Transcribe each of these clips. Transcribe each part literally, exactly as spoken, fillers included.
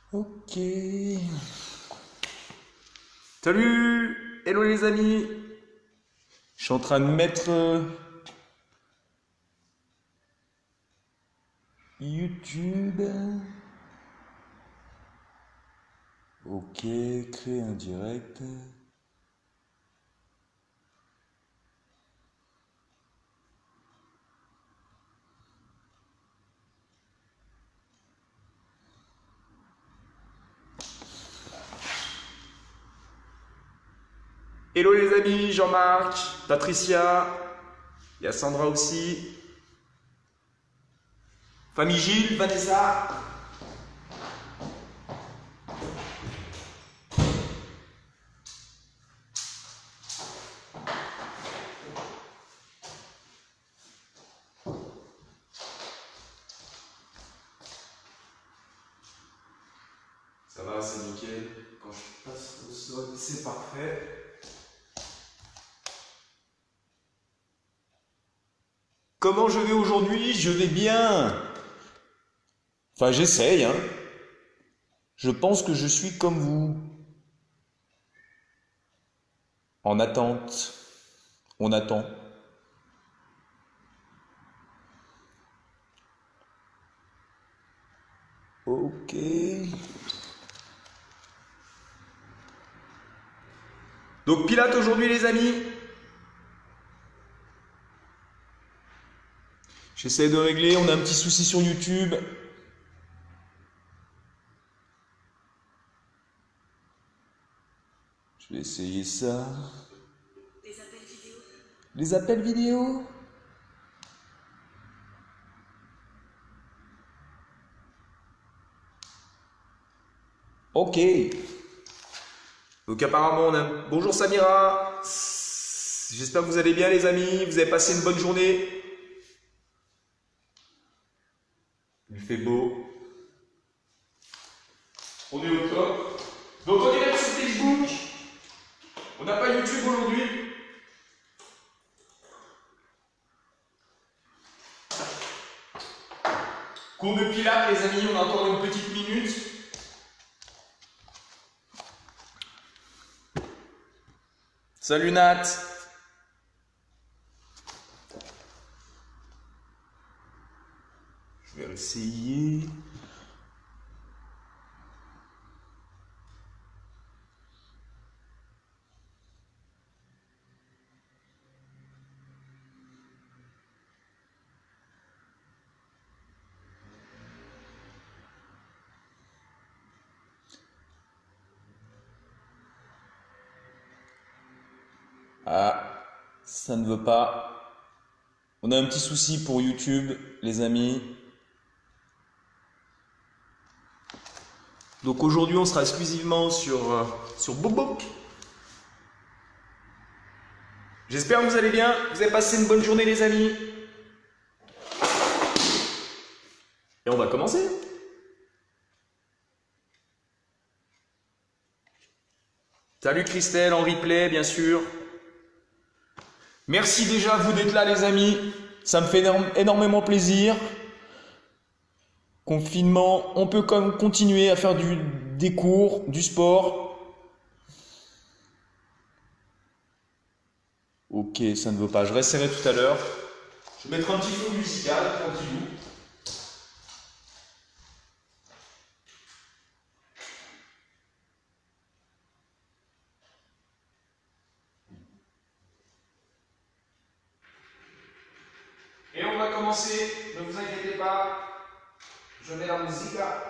Ok. Salut! Hello les amis! Je suis en train de mettre euh, YouTube. Ok, créer un direct. Hello les amis, Jean-Marc, Patricia, il y a Sandra aussi. Famille Gilles, Vanessa. Ça va, c'est nickel. Quand je passe au sol, c'est parfait. Comment je vais aujourd'hui? Je vais bien. Enfin, j'essaye, hein. Je pense que je suis comme vous. En attente. On attend. Ok. Donc Pilate aujourd'hui les amis. J'essaie de régler, on a un petit souci sur YouTube. Je vais essayer ça. Les appels vidéo. Les appels vidéo? Ok. Donc apparemment on a... Bonjour Samira. J'espère que vous allez bien les amis. Vous avez passé une bonne journée. Il fait beau. On est au top. Donc on est là sur Facebook. On n'a pas YouTube aujourd'hui. Cours de Pilate les amis, on a encore une petite minute. Salut Nat. Je vais essayer. Ah, ça ne veut pas. On a un petit souci pour YouTube, les amis. Donc aujourd'hui, on sera exclusivement sur, euh, sur Bobook. J'espère que vous allez bien. Vous avez passé une bonne journée, les amis. Et on va commencer. Salut Christelle, en replay, bien sûr. Merci déjà à vous d'être là, les amis. Ça me fait énormément plaisir. Confinement, on peut quand même continuer à faire du, des cours, du sport. Ok, ça ne veut pas. Je resterai tout à l'heure. Je vais mettre un petit fond musical, tranquillou. Et on va commencer, ne vous inquiétez pas, je mets la musique là.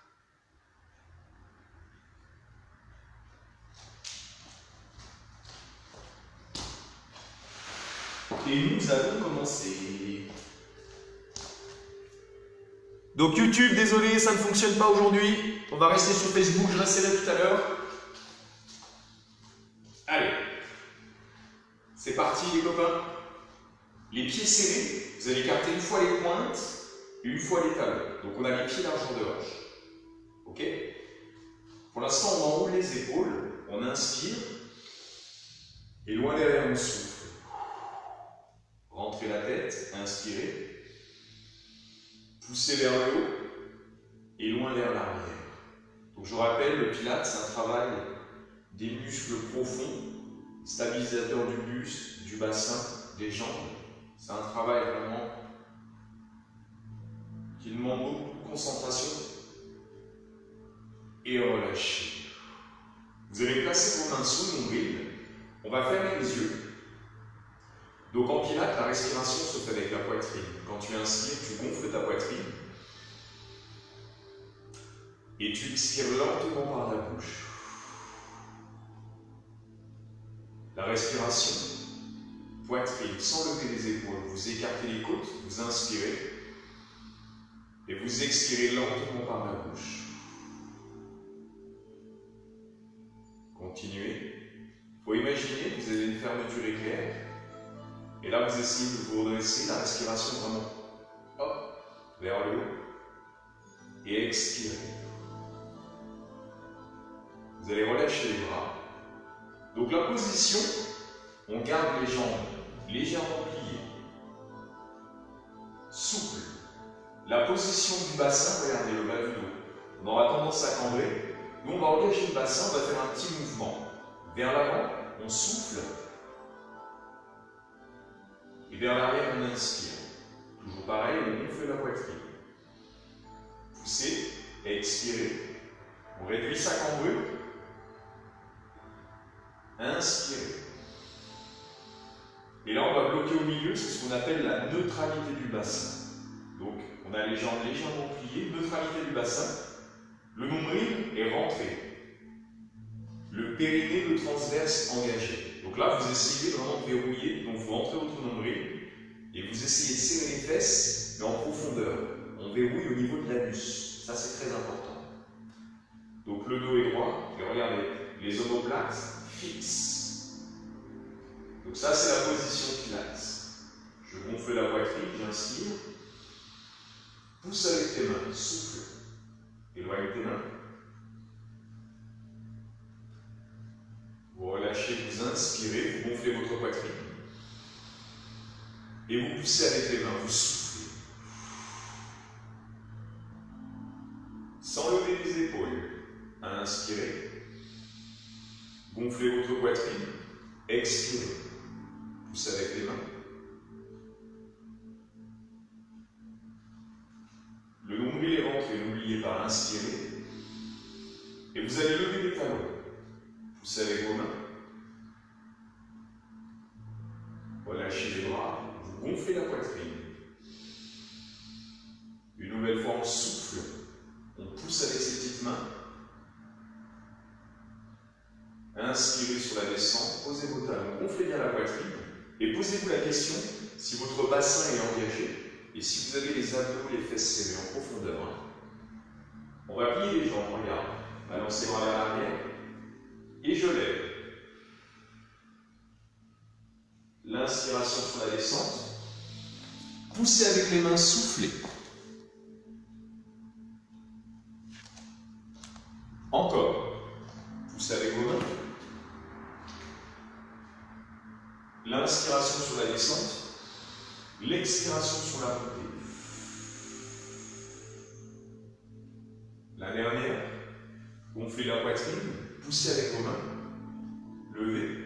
Et nous allons commencer. Donc YouTube, désolé, ça ne fonctionne pas aujourd'hui. On va rester sur Facebook, je resterai tout à l'heure. Allez, c'est parti les copains. Les pieds serrés, vous allez capter une fois les pointes et une fois les talons. Donc on a les pieds largeur de hanche. Ok? Pour l'instant, on enroule les épaules, on inspire, et loin derrière, on souffle. Rentrez la tête, inspirez, poussez vers le haut, et loin vers l'arrière. je rappelle, le Pilates, c'est un travail des muscles profonds, stabilisateurs du buste, du bassin, des jambes. C'est un travail vraiment qui demande beaucoup de concentration et relâcher. Vous allez placer vos mains sous le nombril. On va fermer les yeux. Donc en Pilates, la respiration se fait avec la poitrine. Quand tu inspires, tu gonfles ta poitrine. Et tu expires lentement par la bouche. La respiration, poitrine, sans lever les épaules. Vous écartez les côtes, vous inspirez. Et vous expirez lentement par la bouche. Continuez. Il faut imaginer que vous avez une fermeture éclair. Et là, vous essayez de vous redresser, la respiration vraiment, hop, vers le haut. Et expirez. Vous allez relâcher les bras. Donc la position, on garde les jambes légèrement pliées, souples. La position du bassin, regardez le bas du dos. On aura tendance à cambrer. Nous, on va engager le bassin, on va faire un petit mouvement. Vers l'avant, on souffle. Et vers l'arrière, on inspire. Toujours pareil, on gonfle la poitrine. Poussez, expirez. On réduit sa cambrure. Inspirez. Et là, on va bloquer au milieu, c'est ce qu'on appelle la neutralité du bassin. Donc, on a les jambes légèrement pliées, neutralité du bassin. Le nombril est rentré. Le périnée, le transverse engagé. Donc là, vous essayez vraiment de verrouiller. Donc, vous rentrez votre nombril et vous essayez de serrer les fesses, mais en profondeur. On verrouille au niveau de l'anus. Ça, c'est très important. Donc, le dos est droit. Et regardez, les omoplates fixes. Donc, ça, c'est la position Pilates. Je gonfle la poitrine, j'inspire. Pousse avec tes mains, souffle. Éloigne tes mains. Vous relâchez, vous inspirez, vous gonflez votre poitrine. Et vous poussez avec les mains, vous soufflez. Sans lever les épaules. Inspirez. Gonflez votre poitrine. Expirez. Poussez avec les mains. Le nombril est rentré, n'oubliez pas, inspirez. Et vous allez lever les talons. Poussez avec vos mains. Relâchez les bras. Vous gonflez la poitrine. Une nouvelle fois, on souffle. On pousse avec ses petites mains. Inspirez sur la descente. Posez vos talons. Gonflez bien la poitrine. Et posez-vous la question si votre bassin est engagé. Et si vous avez les abdos, les fesses serrées en profondeur, hein. On va plier les jambes, regarde. Balancez les bras vers l'arrière. Et je lève. L'inspiration sur la descente. Poussez avec les mains, soufflez. Encore. Poussez avec vos mains. L'inspiration sur la descente. L'expiration sur la montée. La dernière, gonflez la poitrine, poussez avec vos mains, levez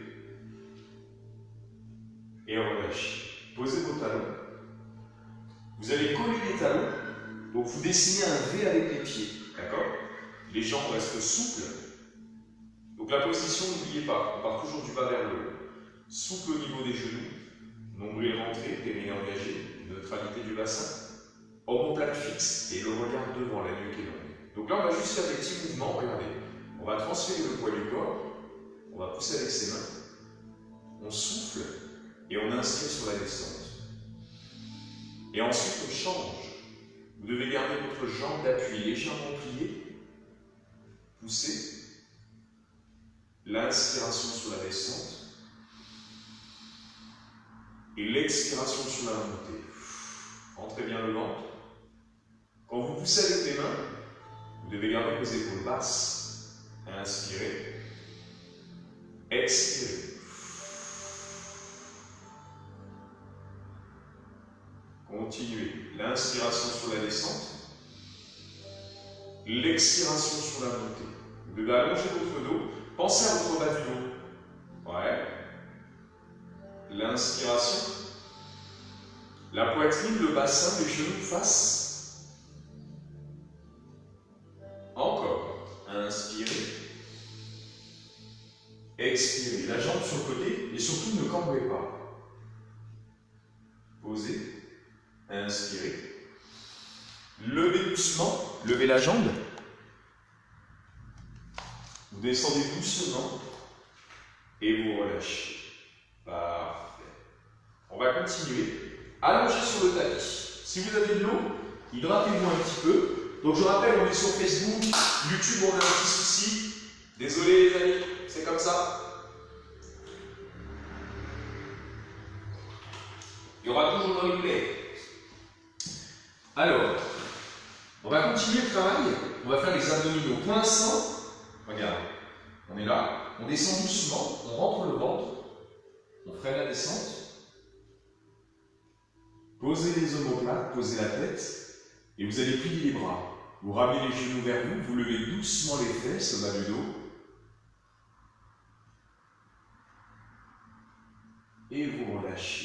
et relâchez. Posez vos talons. Vous allez coller les talons, donc vous dessinez un V avec les pieds, d'accord? Les jambes restent souples. Donc la position, n'oubliez pas, on part toujours du bas vers le haut. Souple au niveau des genoux. Nombril rentré, périnée engagé, neutralité du bassin, omoplate fixe et le regard devant, la nuque est longue. Donc là, on va juste faire des petits mouvements, regardez. On va transférer le poids du corps, on va pousser avec ses mains, on souffle et on inspire sur la descente. Et ensuite, on change. Vous devez garder votre jambe d'appui légèrement pliée, poussez, l'inspiration sur la descente. Et l'expiration sur la montée. Entrez bien le ventre. Quand vous poussez avec les mains, vous devez garder vos épaules basses. Inspirez. Expirez. Continuez. L'inspiration sur la descente. l'expiration sur la montée. Vous devez allonger votre dos. Pensez à votre bas du dos. Ouais. L'inspiration. La poitrine, le bassin, les genoux face. Encore. Inspirez. Expirez. La jambe sur le côté et surtout ne cambrez pas. Posez. Inspirez. Levez doucement. Levez la jambe. Vous descendez doucement et vous relâchez. Parfait. On va continuer. Allongez sur le tapis. Si vous avez de l'eau, hydratez-vous un petit peu. Donc je rappelle, on est sur Facebook, YouTube, on a un petit souci. Désolé les amis, c'est comme ça. Il y aura toujours le replay. Alors, on va continuer le travail. On va faire les abdominaux. Pour l'instant, regarde, on est là, on descend doucement, on rentre le ventre, on freine la descente. Posez les omoplates, posez la tête, et vous allez plier les bras. Vous ramenez les genoux vers vous, vous levez doucement les fesses au bas du dos. Et vous relâchez.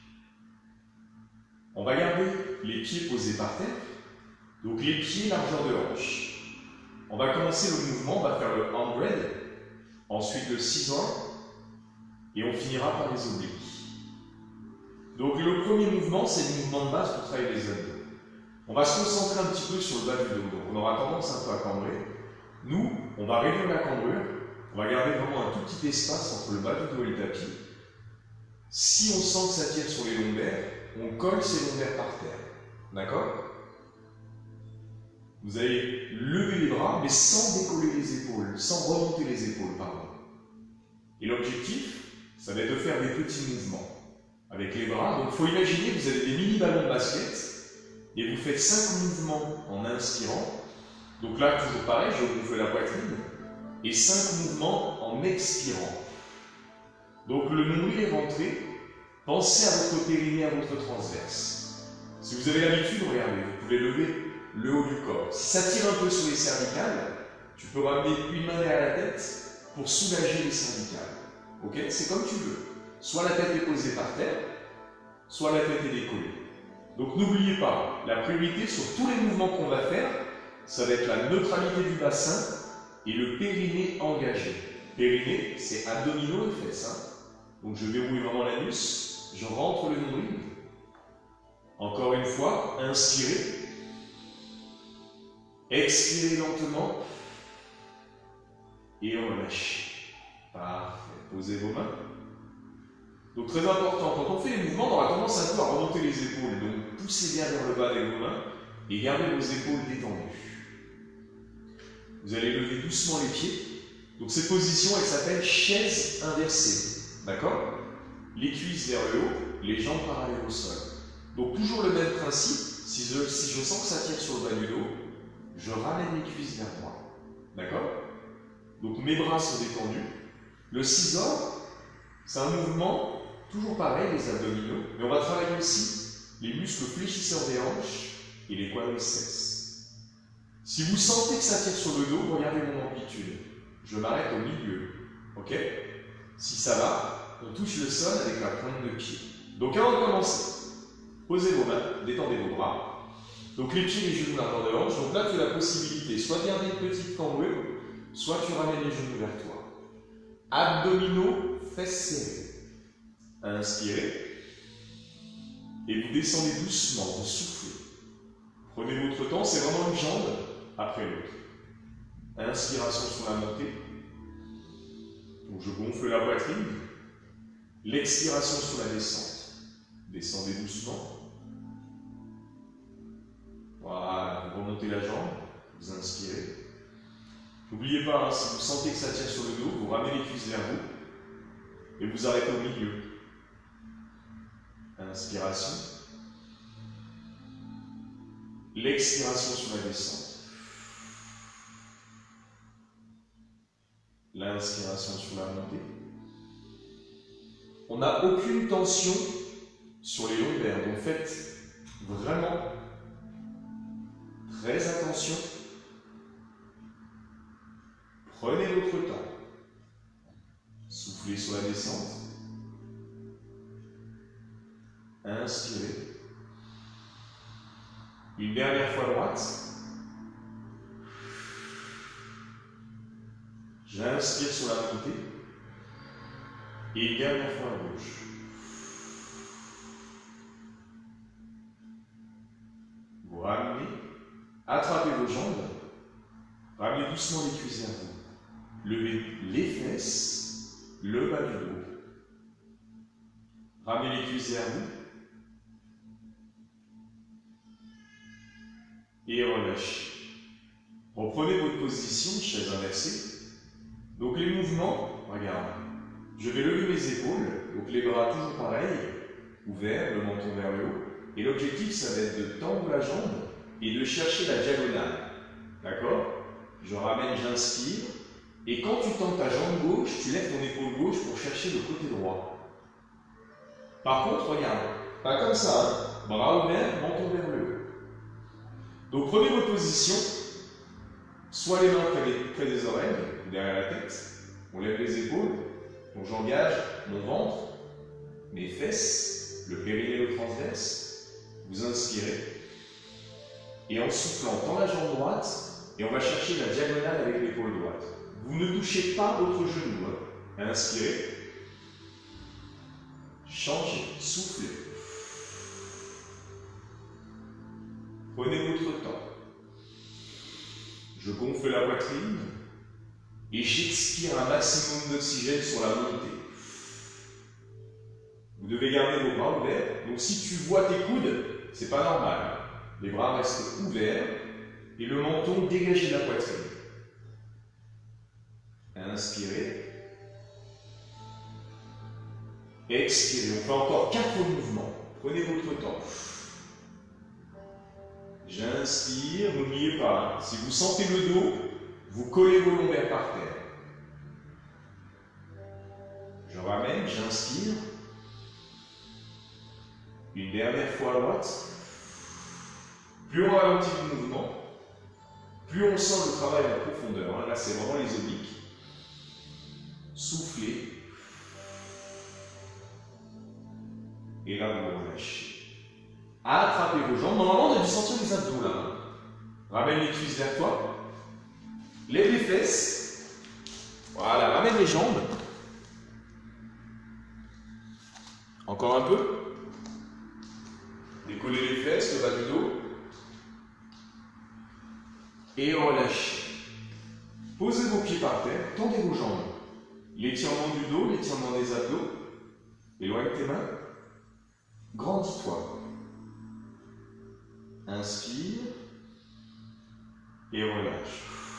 On va garder les pieds posés par terre. Donc les pieds largeur de hanche. On va commencer le mouvement, on va faire le hundred, ensuite le scissor, et on finira par les obliques. Donc le premier mouvement, c'est le mouvement de base pour travailler les abdos. On va se concentrer un petit peu sur le bas du dos, donc on aura tendance un peu à cambrer. Nous, on va réduire la cambrure, on va garder vraiment un tout petit espace entre le bas du dos et le tapis. Si on sent que ça tire sur les lombaires, on colle ces lombaires par terre. D'accord? Vous allez lever les bras, mais sans décoller les épaules, sans remonter les épaules, pardon. Et l'objectif, ça va être de faire des petits mouvements avec les bras. Donc il faut imaginer que vous avez des mini ballons de basket et vous faites cinq mouvements en inspirant. Donc là, toujours pareil, je gonfle la poitrine. Et cinq mouvements en expirant. Donc le nombril est rentré. Pensez à votre périnée, à votre transverse. Si vous avez l'habitude, regardez, vous pouvez lever le haut du corps. Si ça tire un peu sur les cervicales, tu peux ramener une main derrière la tête pour soulager les cervicales. Ok? C'est comme tu veux. Soit la tête est posée par terre, soit la tête est décollée. Donc n'oubliez pas, la priorité sur tous les mouvements qu'on va faire, ça va être la neutralité du bassin et le périnée engagé. Périnée, c'est abdominaux et fesses. Hein. Donc je verrouille vraiment l'anus, je rentre le nombril. Encore une fois, inspirez. Expirez lentement. Et relâchez. Parfait. Posez vos mains. Donc très important, quand on fait les mouvements, on aura tendance un peu à remonter les épaules. Donc poussez bien vers le bas avec vos mains et gardez vos épaules détendues. Vous allez lever doucement les pieds. Donc cette position, elle s'appelle chaise inversée. D'accord? Les cuisses vers le haut, les jambes parallèles au sol. Donc toujours le même principe. Si je, si je sens que ça tire sur le bas du dos, je ramène les cuisses vers moi. D'accord? Donc mes bras sont détendus. Le scissor, c'est un mouvement, toujours pareil, les abdominaux, mais on va travailler aussi les muscles fléchisseurs des hanches et les quadriceps. Si vous sentez que ça tire sur le dos, regardez mon amplitude. Je m'arrête au milieu. Ok? Si ça va, on touche le sol avec la pointe de pied. Donc avant de commencer, posez vos mains, détendez vos bras. Donc les pieds et les genoux largeur de hanche. Donc là, tu as la possibilité, soit de garder une petite cambrure, soit tu ramènes les genoux vers toi. Abdominaux, fesses serrées. Inspirez. Et vous descendez doucement, vous soufflez. Prenez votre temps, c'est vraiment une jambe après l'autre. Inspiration sur la montée. Donc je gonfle la poitrine. L'expiration sur la descente. Descendez doucement. Voilà, vous remontez la jambe, vous inspirez. N'oubliez pas, hein, si vous sentez que ça tire sur le dos, vous ramenez les cuisses vers vous et vous arrêtez au milieu. Inspiration. L'expiration sur la descente. L'inspiration sur la montée. On n'a aucune tension sur les lombaires, donc faites vraiment très attention Prenez votre temps. Soufflez sur la descente. Inspirez. Une dernière fois droite. J'inspire sur la montée. Et une dernière fois à gauche. Vous ramenez. Attrapez vos jambes. Ramenez doucement les cuisses vers vous. Levez les fesses, le bas du dos. Ramenez les cuisses vers vous. Et relâchez. Reprenez votre position, chaise inversée. Donc les mouvements, regarde. Je vais lever mes épaules, donc les bras toujours pareils, ouverts, le menton vers le haut. Et l'objectif, ça va être de tendre la jambe et de chercher la diagonale. D'accord? Je ramène, j'inspire. Et quand tu tends ta jambe gauche, tu lèves ton épaule gauche pour chercher le côté droit. Par contre, regarde, pas comme ça, hein. Bras ouverts, menton vers le haut. Donc prenez votre position, soit les mains près des, près des oreilles, ou derrière la tête. On lève les épaules, donc j'engage mon ventre, mes fesses, le périnée, le transverse. Vous inspirez. Et en soufflant, tend la jambe droite, et on va chercher la diagonale avec l'épaule droite. Vous ne touchez pas votre genou. Hein. Inspirez. Changez, soufflez. Prenez votre temps. Je gonfle la poitrine et j'expire un maximum d'oxygène sur la montée. Vous devez garder vos bras ouverts. Donc si tu vois tes coudes, c'est pas normal. Les bras restent ouverts et le menton dégagé de la poitrine. Inspirez. Expirez. On fait encore quatre mouvements. Prenez votre temps. J'inspire. N'oubliez pas, hein, si vous sentez le dos, vous collez vos lombaires par terre. Je ramène, j'inspire. Une dernière fois à droite. Plus on ralentit le mouvement, plus on sent le travail en profondeur. Hein. Là, c'est vraiment les obliques. Soufflez. Et là, vous relâchez. Attrapez vos jambes. Normalement, on a dû sentir les abdos là. Hein. Ramène les cuisses vers toi. Lève les fesses. Voilà, ramène les jambes. Encore un peu. Décollez les fesses, le bas du dos. Et relâchez. Posez vos pieds par terre, tendez vos jambes. L'étirement du dos, l'étirement des abdos. Éloigne tes mains. Grandis-toi. Inspire. Et relâche.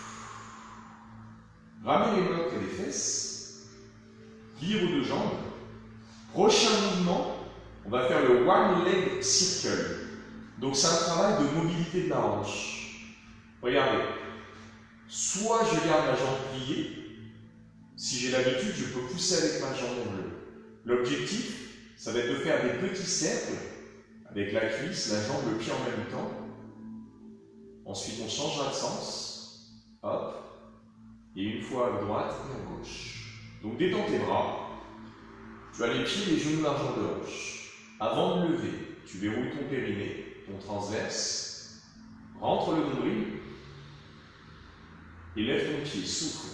Ramène les mains près des fesses. Pliez vos deux jambes. Prochain mouvement, on va faire le One Leg Circle. Donc c'est un travail de mobilité de la hanche. Regardez, soit je garde ma jambe pliée, si j'ai l'habitude, je peux pousser avec ma jambe en bleu. L'objectif, ça va être de faire des petits cercles avec la cuisse, la jambe, le pied en même temps. Ensuite, on changera de sens. Hop. Et une fois à droite et à gauche. Donc détends tes bras. Tu as les pieds et les genoux largeur de hanche. Avant de lever, tu verrouilles ton périnée, ton transverse. Rentre le nombril. Et lève ton pied, souffle.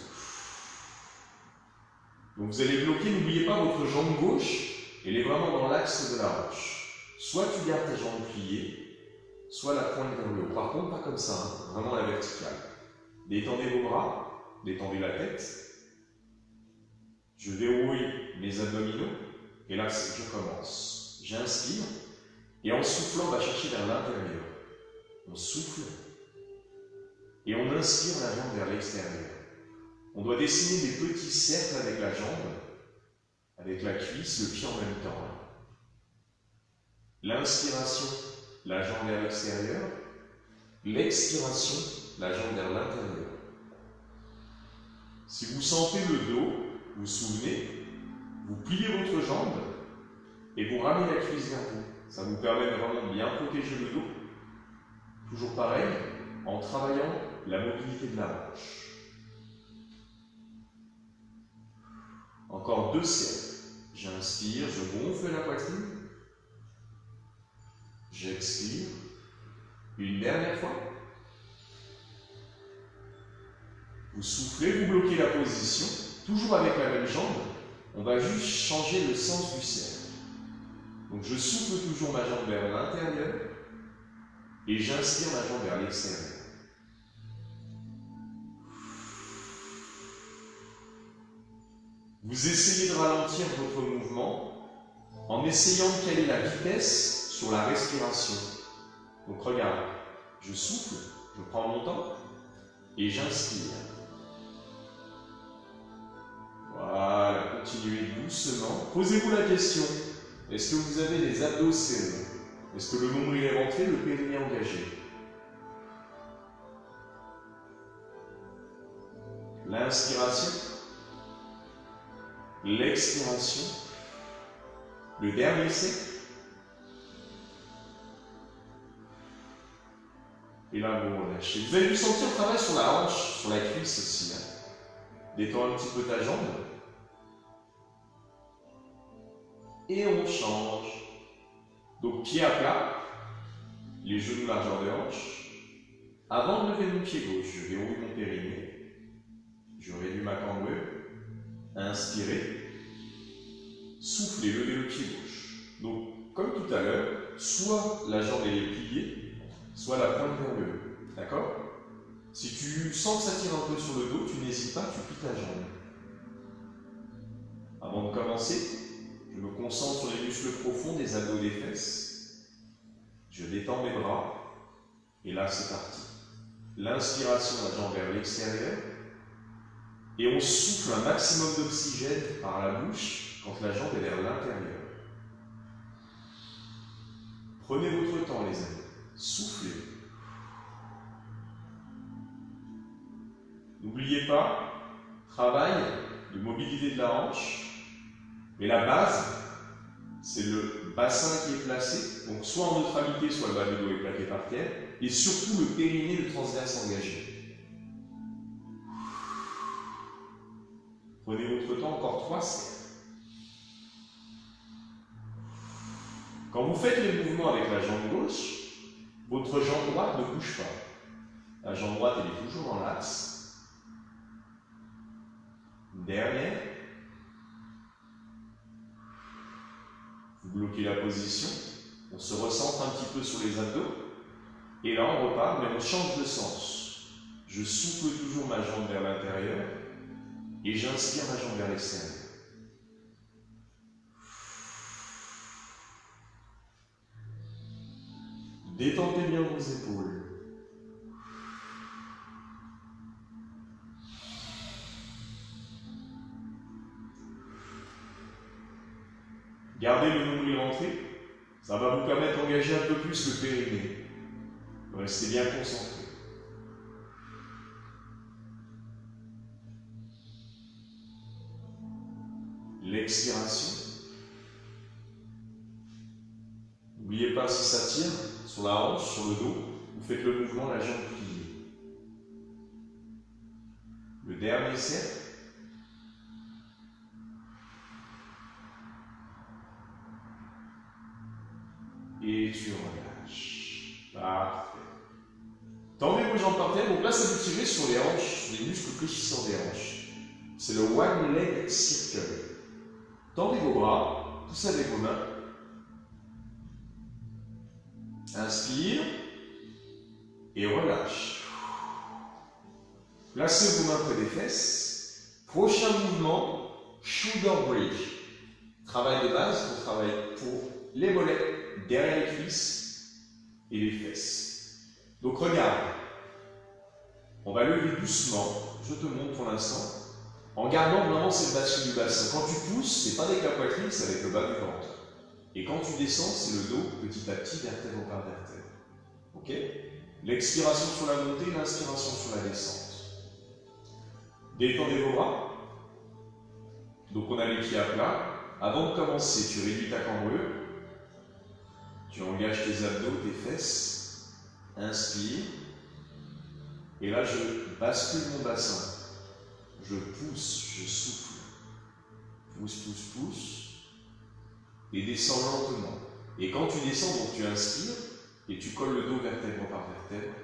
Donc vous allez bloquer, n'oubliez pas votre jambe gauche, elle est vraiment dans l'axe de la hanche. Soit tu gardes ta jambe pliée, soit la pointe vers le haut. Par contre, pas comme ça, hein, vraiment la verticale. Détendez vos bras, détendez la tête. Je verrouille mes abdominaux, et là je commence. J'inspire, et en soufflant, on va chercher vers l'intérieur. On souffle. Et on inspire la jambe vers l'extérieur. On doit dessiner des petits cercles avec la jambe, avec la cuisse, le pied en même temps. L'inspiration, la jambe vers l'extérieur. L'expiration, la jambe vers l'intérieur. Si vous sentez le dos, vous vous souvenez, vous pliez votre jambe et vous ramenez la cuisse vers vous. Ça vous permet de vraiment bien protéger le dos. Toujours pareil, en travaillant la mobilité de la hanche. Encore deux cercles. J'inspire, je gonfle la poitrine. J'expire. Une dernière fois. Vous soufflez, vous bloquez la position, toujours avec la même jambe. On va juste changer le sens du cercle. Donc je souffle toujours ma jambe vers l'intérieur et j'inspire ma jambe vers l'extérieur. Vous essayez de ralentir votre mouvement en essayant de caler la vitesse sur la respiration. Donc regarde, je souffle, je prends mon temps et j'inspire. Voilà, continuez doucement. Posez-vous la question, est-ce que vous avez les abdos serrés? Est-ce que le nombril est rentré, le périnée engagé? L'inspiration, l'expiration, le dernier cercle. Et là, vous relâchez. Vous allez vous sentir le travail sur la hanche, sur la cuisse aussi. Hein. Détends un petit peu ta jambe. Et on change. Donc, pied à plat, les genoux largeur de hanche. Avant de lever mon pied gauche, je verrouille mon périnée. Je réduis ma cambrure. Inspirez. Soufflez, levez le pied gauche. Donc, comme tout à l'heure, soit la jambe est pliée, soit la pointe vers le haut. D'accord? Si tu sens que ça tire un peu sur le dos, tu n'hésites pas, tu plies ta jambe. Avant de commencer, je me concentre sur les muscles profonds des abdos des fesses. Je détends mes bras. Et là, c'est parti. L'inspiration, la jambe vers l'extérieur. Et on souffle un maximum d'oxygène par la bouche quand la jambe est vers l'intérieur. Prenez votre temps, les amis. Soufflez. N'oubliez pas, travail de mobilité de la hanche, mais la base, c'est le bassin qui est placé, donc soit en neutralité, soit le bas du dos est plaqué par terre, et surtout le périnée, le transverse engagé. Prenez votre temps, encore trois cercles. Quand vous faites les mouvements avec la jambe gauche, votre jambe droite ne bouge pas. La jambe droite, elle est toujours dans l'axe. Dernière. Vous bloquez la position. On se recentre un petit peu sur les abdos. Et là, on repart, mais on change de sens. Je souffle toujours ma jambe vers l'intérieur. Et j'inspire ma jambe vers l'extérieur. Détendez bien vos épaules. Gardez le nombril rentré, ça va vous permettre d'engager un peu plus le périnée. Restez bien concentré. L'expiration. N'oubliez pas, si ça tire sur la hanche, sur le dos, vous faites le mouvement la jambe pliée. Le dernier cercle. Et tu relâches. Parfait. Tendez vos jambes par terre. Donc là, ça vous tirer sur les hanches, sur les muscles fléchissants des hanches. C'est le One Leg Circle. Tendez vos bras, poussez avec vos mains. Inspire. Et relâche. Placez vos mains près des fesses. Prochain mouvement, Shoulder Bridge. Travail de base, on travaille pour les mollets, derrière les cuisses et les fesses. Donc regarde, on va lever doucement, je te montre pour l'instant, en gardant vraiment cette bascule du bassin. Quand tu pousses, c'est pas avec la poitrine, c'est avec le bas du ventre. Et quand tu descends, c'est le dos, petit à petit, vertèbre par vertèbre. Ok? L'expiration sur la montée, l'inspiration sur la descente. Détendez vos bras. Donc on a les pieds à plat. Avant de commencer, tu réduis ta cambrure. Tu engages tes abdos, tes fesses. Inspire. Et là, je bascule mon bassin. Je pousse, je souffle. pousse, pousse, pousse, et descends lentement. Et quand tu descends, donc tu inspires, et tu colles le dos vertèbre par vertèbre.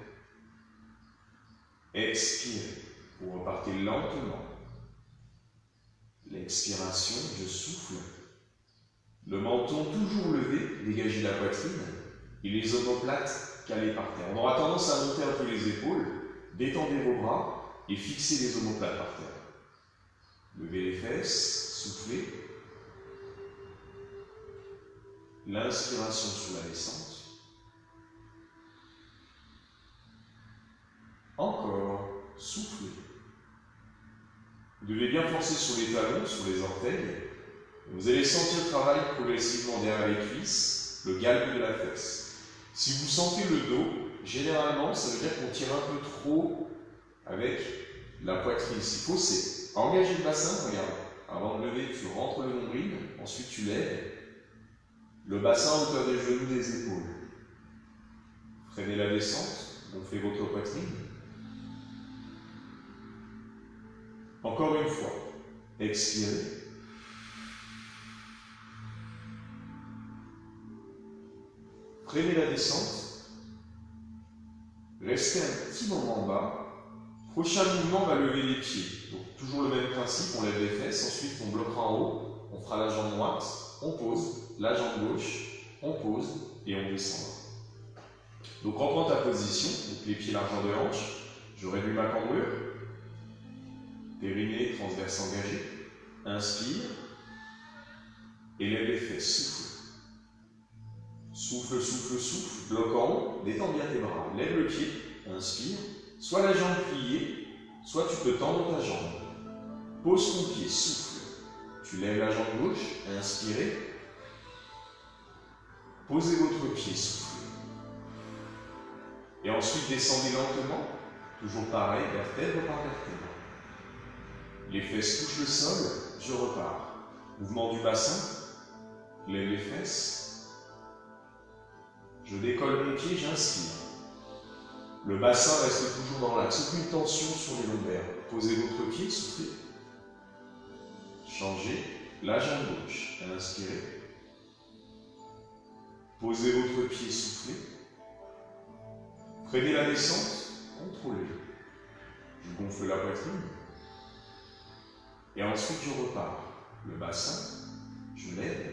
Expire, vous repartez lentement. L'expiration, je souffle. Le menton toujours levé, dégagez la poitrine, et les omoplates calées par terre. On aura tendance à monter un peu les épaules, détendez vos bras, et fixez les omoplates par terre. Levez les fesses, soufflez. L'inspiration sous la descente. Encore, soufflez. Vous devez bien forcer sur les talons, sur les orteils. Vous allez sentir le travail progressivement derrière les cuisses, le galbe de la fesse. Si vous sentez le dos, généralement, ça veut dire qu'on tire un peu trop avec la poitrine. Si faussé, engagez le bassin, regarde. Avant de lever, tu rentres le nombril, ensuite tu lèves. Le bassin à hauteur des genoux, des épaules. Freinez la descente, gonflez votre poitrine. Encore une fois, expirez. Freinez la descente. Restez un petit moment en bas. Prochain mouvement, on va lever les pieds. Donc, toujours le même principe, on lève les fesses, ensuite on bloquera en haut, on fera la jambe droite, on pose, la jambe gauche, on pose et on descend. Donc reprends ta position, donc les pieds largeur de hanche, je réduis ma cambrure, périnée, transverse engagé, inspire, et lève les fesses, souffle. Souffle, souffle, souffle, bloc en haut, détends bien tes bras, lève le pied, inspire, soit la jambe pliée, soit tu peux tendre ta jambe. Pose ton pied, souffle. Tu lèves la jambe gauche, inspirez. Posez votre pied, soufflez. Et ensuite descendez lentement, toujours pareil, vertèbre par vertèbre. Les fesses touchent le sol, je repars. Mouvement du bassin, lève les fesses. Je décolle mon pied, j'inspire. Le bassin reste toujours dans l'axe, aucune tension sur les lombaires. Posez votre pied, soufflez. Changez la jambe gauche, inspirez. Posez votre pied, soufflez. Freinez la descente, contrôlez. Je gonfle la poitrine. Et ensuite je repars. Le bassin, je lève.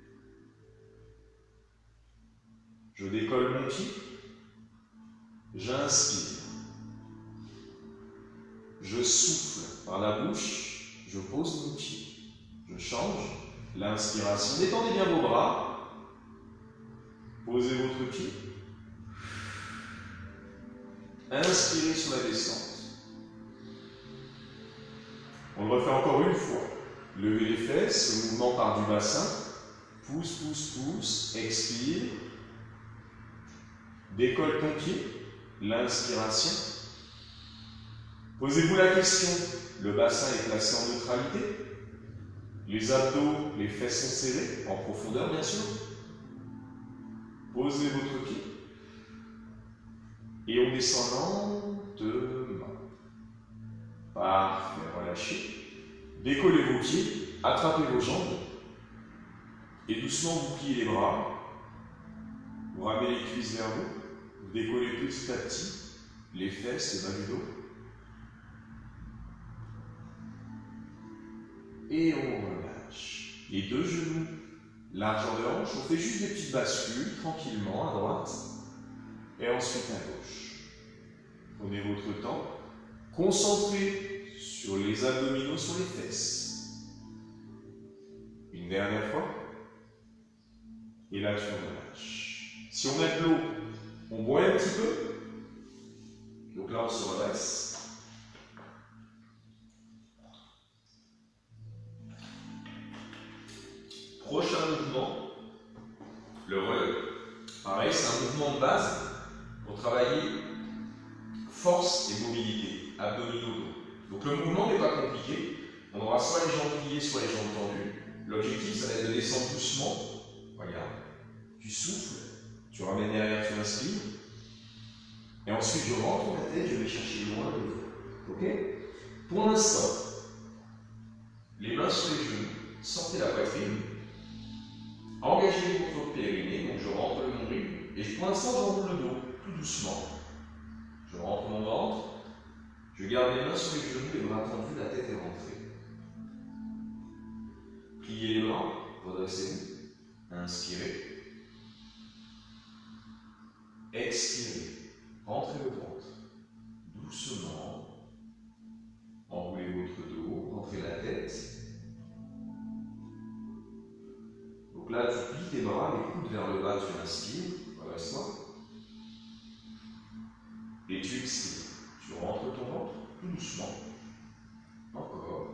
Je décolle mon pied. J'inspire. Je souffle par la bouche. Je pose mon pied. Je change. L'inspiration. Détendez bien vos bras. Posez votre pied. Inspirez sur la descente. On le refait encore une fois. Levez les fesses, le mouvement part du bassin. Pousse, pousse, pousse. Expire. Décolle ton pied. L'inspiration. Posez-vous la question. Le bassin est placé en neutralité. Les abdos, les fesses sont serrées, en profondeur bien sûr. Posez votre pied. Et on descend lentement. Parfait, relâchez. Décollez vos pieds, attrapez vos jambes. Et doucement vous pliez les bras. Vous ramenez les cuisses vers vous. Vous décollez petit à petit les fesses, le bas du dos. Et on relâche. Les deux genoux, largeur de hanche. On fait juste des petites bascules, tranquillement, à droite. Et ensuite à gauche. Prenez votre temps. Concentrez sur les abdominaux, sur les fesses. Une dernière fois. Et là, tu relâches. Si on met de l'eau, on boit un petit peu. Donc là, on se redresse. Prochain mouvement, le relais. Pareil, c'est un mouvement de base pour travailler force et mobilité, abdominaux, dos. Donc le mouvement n'est pas compliqué. On aura soit les jambes pliées, soit les jambes tendues. L'objectif, ça va être de descendre doucement. Regarde. Tu souffles, tu ramènes derrière, tu inspires. Et ensuite, je rentre la tête, je vais chercher loin le dos. Ok? Pour l'instant, les mains sur les genoux, sortez la poitrine, engagez votre périnée, donc je rentre le nombril, et pour l'instant j'enroule le dos, tout doucement. Je rentre mon ventre, je garde les mains sur les genoux, les bras tendus, la tête est rentrée. Pliez les bras, redressez-vous, inspirez. Expirez, rentrez le ventre, doucement, enroulez votre dos, rentrez la tête. Donc là, tu plies tes bras, les coudes vers le bas, tu inspires, redresse-toi. Et tu expires, tu rentres ton ventre, tout doucement, encore.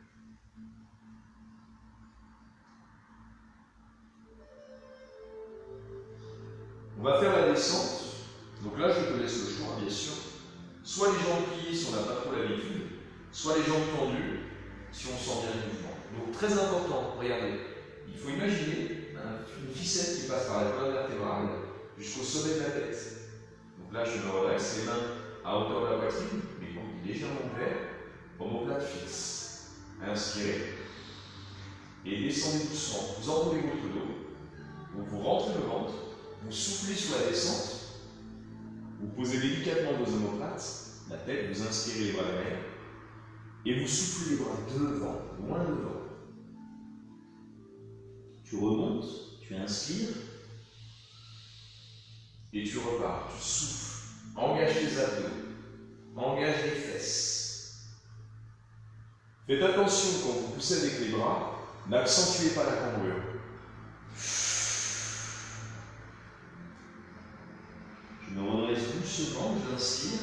On va faire la descente. Donc là, je te laisse le choix, bien sûr. Soit les jambes pliées si on n'a pas trop l'habitude, soit les jambes tendues si on sent bien le mouvement. Donc très important, regardez. Il faut imaginer une ficelle qui passe par la colonne vertébrale jusqu'au sommet de la tête. Donc là, je me redresse, les mains à hauteur de la poitrine, les coudes légèrement ouverts, omoplate fixe. Inspirez. Et descendez doucement. Vous enroulez votre dos. Donc vous rentrez le ventre. Vous soufflez sur la descente, vous posez délicatement vos omoplates, la tête, vous inspirez les bras derrière, et vous soufflez les bras devant, loin devant. Tu remontes, tu inspires, et tu repars, tu souffles, engage les abdos, engage les fesses. Faites attention quand vous poussez avec les bras, n'accentuez pas la cambrure. Je me redresse doucement, j'inspire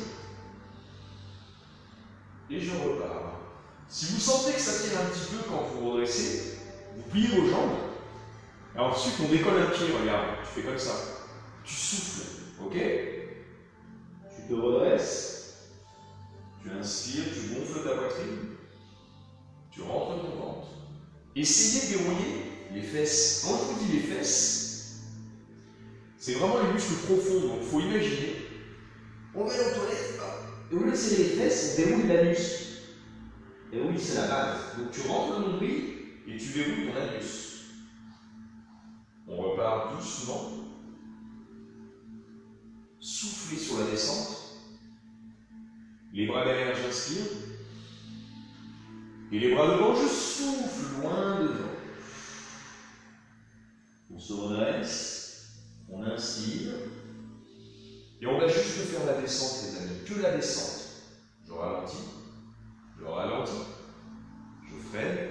et je repars. Si vous sentez que ça tire un petit peu quand vous vous redressez, vous pliez vos jambes et ensuite on décolle un pied, regarde, tu fais comme ça. Tu souffles, ok? Tu te redresses, tu inspires, tu gonfles ta poitrine, tu rentres ton ventre. Essayez de dérouiller les fesses. Quand je vous dis les fesses, c'est vraiment les muscles profonds, donc il faut imaginer. On va aux toilettes, et au lieu de serrer les fesses, on déroule l'anus. Et oui, c'est la base. Donc tu rentres le nombril et tu verrouilles ton anus. On repart doucement. Soufflez sur la descente. Les bras derrière, j'inspire. Et les bras devant, je souffle loin devant. On se redresse. On inspire. Et on va juste faire la descente, les amis. Que la descente. Je ralentis. Je ralentis. Je freine.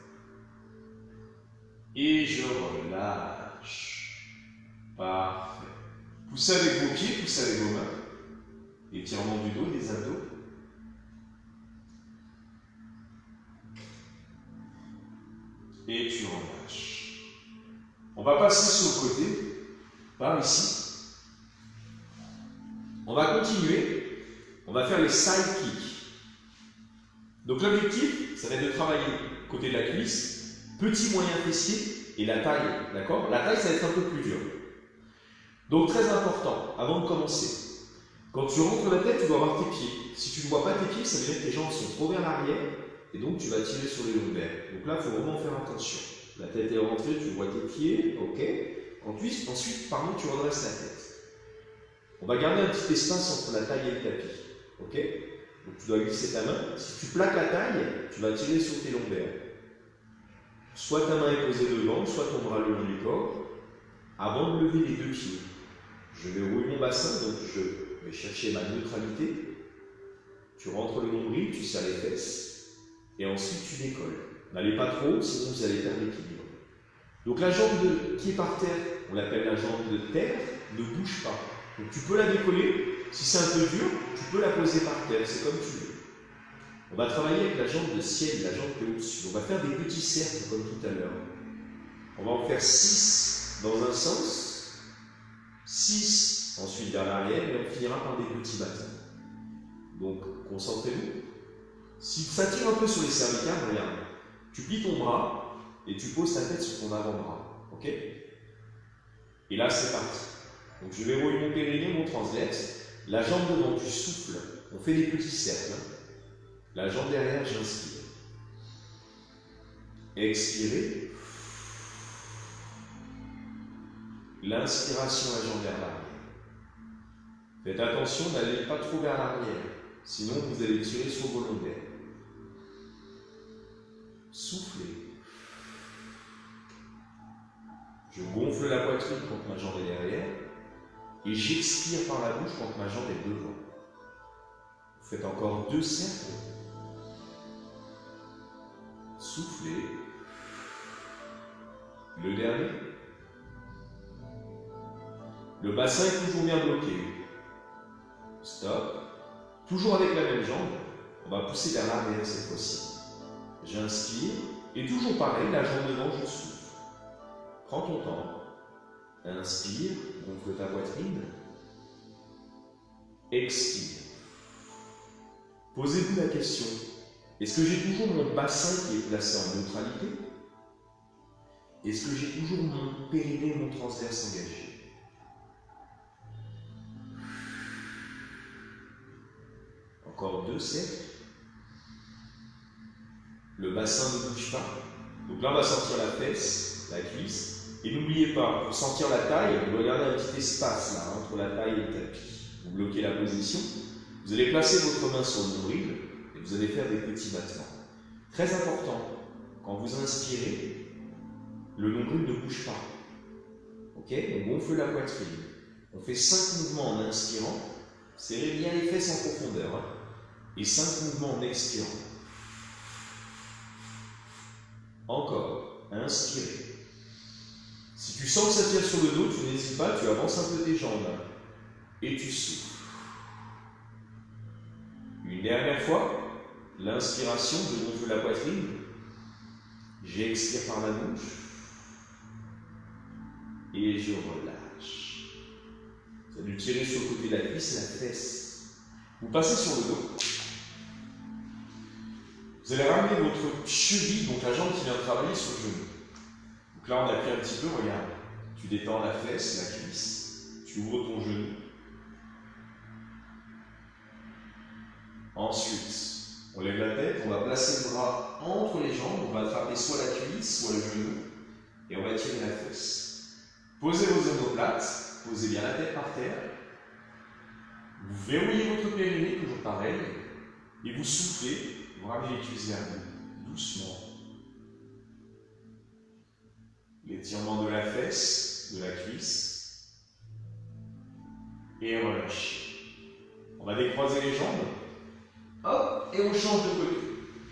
Et je relâche. Parfait. Poussez avec vos pieds, poussez avec vos mains. Étirement du dos, des abdos. Et tu relâches. On va passer sur le côté. Par ici. On va continuer. On va faire les side kicks. Donc l'objectif, ça va être de travailler côté de la cuisse, petit moyen fessier et la taille. D'accord? La taille, ça va être un peu plus dur. Donc très important, avant de commencer, quand tu rentres la tête, tu dois avoir tes pieds. Si tu ne vois pas tes pieds, ça veut dire que tes jambes sont trop vers l'arrière et donc tu vas tirer sur les lombaires. Donc là, il faut vraiment faire attention. La tête est rentrée, tu vois tes pieds, ok? Ensuite, ensuite pardon, tu redresses la tête. On va garder un petit espace entre la taille et le tapis. Ok? Donc tu dois glisser ta main. Si tu plaques la taille, tu vas tirer sur tes lombaires. Soit ta main est posée devant, soit ton bras le long du corps. Avant de lever les deux pieds, je vais rouler mon bassin, donc je vais chercher ma neutralité. Tu rentres le nombril, tu serres les fesses. Et ensuite tu décolles. N'allez pas trop haut, sinon vous allez perdre l'équilibre. Donc la jambe de, qui est par terre, on l'appelle la jambe de terre, ne bouge pas. Donc tu peux la décoller, si c'est un peu dur, tu peux la poser par terre, c'est comme tu veux. On va travailler avec la jambe de ciel, la jambe qui est au-dessus. On va faire des petits cercles comme tout à l'heure. On va en faire six dans un sens, six ensuite vers l'arrière, et on finira par des petits bâtons. Donc concentrez-vous. Si ça tire un peu sur les cervicales, regarde, tu plies ton bras, et tu poses ta tête sur ton avant-bras. Ok? Et là, c'est parti. Donc, je vais rouler mon périnée, mon transverse. La jambe devant, tu souffles. On fait des petits cercles. La jambe derrière, j'inspire. Expirez. L'inspiration, la jambe vers l'arrière. Faites attention, n'allez pas trop vers l'arrière, sinon vous allez tirer sur vos longueurs. Soufflez. Je gonfle la poitrine quand ma jambe est derrière et j'expire par la bouche quand ma jambe est devant. Vous faites encore deux cercles. Soufflez. Le dernier. Le bassin est toujours bien bloqué. Stop. Toujours avec la même jambe, on va pousser vers l'arrière cette fois-ci. J'inspire, et toujours pareil, la jambe devant, je souffle. Prends ton temps. Inspire, gonfle ta poitrine. Expire. Posez-vous la question, est-ce que j'ai toujours mon bassin qui est placé en neutralité? Est-ce que j'ai toujours mon périnée, mon transverse engagé? Encore deux cercles. Le bassin ne bouge pas. Donc là, on va sentir la fesse, la cuisse. Et n'oubliez pas, pour sentir la taille, vous regardez un petit espace là, entre la taille et le tapis. Vous bloquez la position. Vous allez placer votre main sur le nombril et vous allez faire des petits battements. Très important, quand vous inspirez, le nombril ne bouge pas. Ok? On gonfle la poitrine. On fait cinq mouvements en inspirant. Serrez bien les fesses en profondeur. Hein. Et cinq mouvements en expirant. Encore, inspirez. Si tu sens que ça tire sur le dos, tu n'hésites pas, tu avances un peu tes jambes. Et tu souffles. Une dernière fois, l'inspiration, je gonfle la poitrine. J'expire par la bouche. Et je relâche. Vous allez tirer sur le côté de la cuisse, la fesse. Vous passez sur le dos. Vous allez ramener votre cheville, donc la jambe qui vient de travailler sur le genou. Donc là, on appuie un petit peu, regarde. Tu détends la fesse, la cuisse. Tu ouvres ton genou. Ensuite, on lève la tête, on va placer le bras entre les jambes, on va attraper soit la cuisse, soit le genou, et on va tirer la fesse. Posez vos omoplates, posez bien la tête par terre. Vous verrouillez votre périnée, toujours pareil, et vous soufflez. Vous ramenez les cuisses vers vous, doucement. L'étirement de la fesse, de la cuisse. Et relâchez. On va décroiser les jambes. Hop, et on change de côté.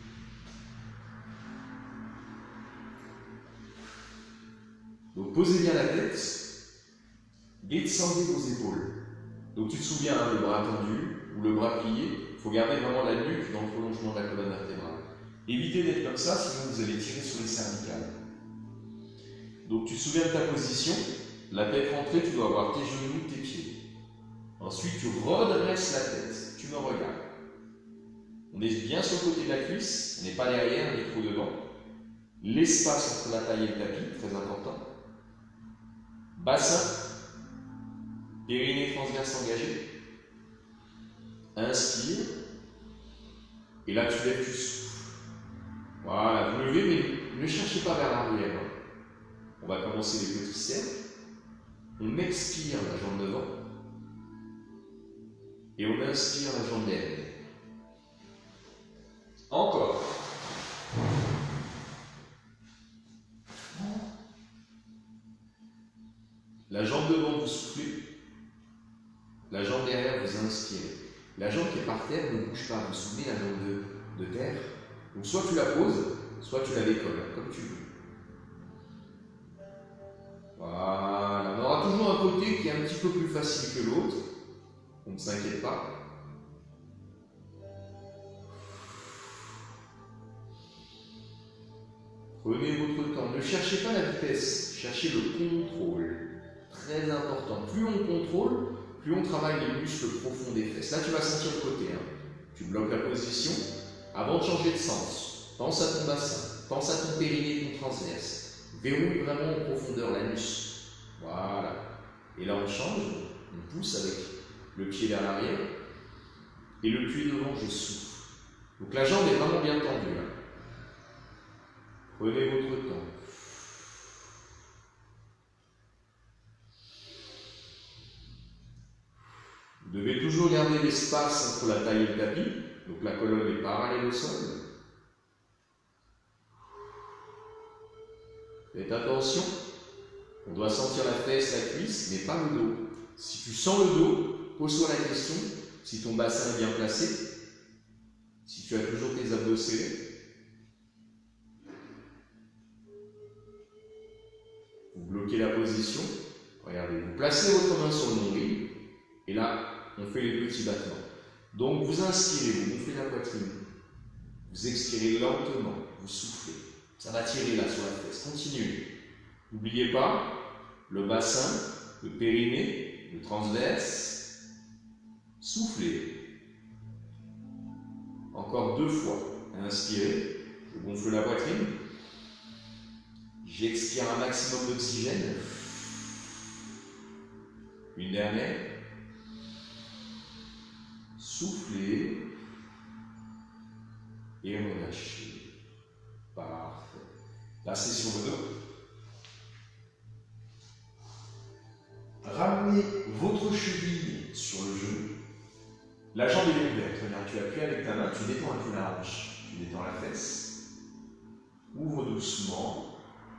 Donc posez bien la tête. Descendez vos épaules. Donc tu te souviens, hein, le bras tendu ou le bras plié. Il faut garder vraiment la nuque dans le prolongement de la colonne vertébrale. Évitez d'être comme ça, sinon vous allez tirer sur les cervicales. Donc tu te souviens de ta position, la tête rentrée, tu dois avoir tes genoux, tes pieds. Ensuite tu redresses la tête, tu me regardes. On est bien sur le côté de la cuisse, on n'est pas derrière, on est trop devant. L'espace entre la taille et le tapis, très important. Bassin, périnée transverse engagé. Inspire. Et là, tu lèves, tu souffles. Voilà, vous levez, mais ne cherchez pas vers l'arrière. On va commencer les petits cercles. On expire la jambe devant. Et on inspire la jambe derrière. Encore. La jambe devant, vous soufflez. La jambe derrière, vous inspirez. La jambe qui est par terre ne bouge pas. Vous vous souvenez, la jambe de, de terre. Donc soit tu la poses, soit tu la décolles, comme tu veux. Voilà. On aura toujours un côté qui est un petit peu plus facile que l'autre. On ne s'inquiète pas. Prenez votre temps. Ne cherchez pas la vitesse. Cherchez le contrôle. Très important. Plus on contrôle, plus on travaille les muscles profonds des fesses. Là, tu vas sentir le côté. Hein. Tu bloques la position. Avant de changer de sens, pense à ton bassin. Pense à ton périnée, ton transverse. Verrouille vraiment en profondeur l'anus. Voilà. Et là, on change. On pousse avec le pied vers l'arrière. Et le pied devant, je souffle. Donc la jambe est vraiment bien tendue. Hein. Prenez votre temps. Vous devez toujours garder l'espace entre la taille et le tapis, donc la colonne est parallèle au sol. Faites attention, on doit sentir la fesse, la cuisse, mais pas le dos. Si tu sens le dos, pose-toi la question si ton bassin est bien placé, si tu as toujours tes abdos serrés. Vous bloquez la position, regardez, vous placez votre main sur le nombril, et là, on fait les petits battements. Donc vous inspirez, vous gonflez la poitrine, vous expirez lentement, vous soufflez. Ça va tirer là sur la fesse, continuez. N'oubliez pas le bassin, le périnée, le transverse. Soufflez. Encore deux fois. Inspirez, je gonfle la poitrine. J'expire un maximum d'oxygène. Une dernière. Soufflez et relâchez. Parfait. Passez sur le dos. Ramenez votre cheville sur le genou. La jambe est ouverte. Regarde, tu appuies avec ta main, tu détends un peu la hanche, tu détends la fesse. Ouvre doucement.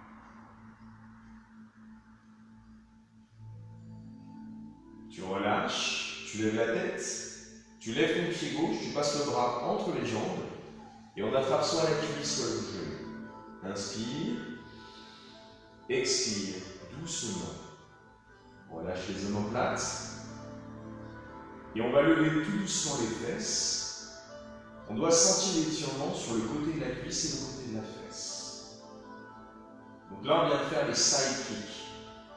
Tu relâches, tu lèves la tête. Tu lèves ton pied gauche, tu passes le bras entre les jambes et on attrape soit la cuisse, soit le genou. Inspire, expire doucement. Relâche les omoplates et on va lever tout doucement les fesses. On doit sentir l'étirement sur le côté de la cuisse et le côté de la fesse. Donc là, on vient de faire les side kicks.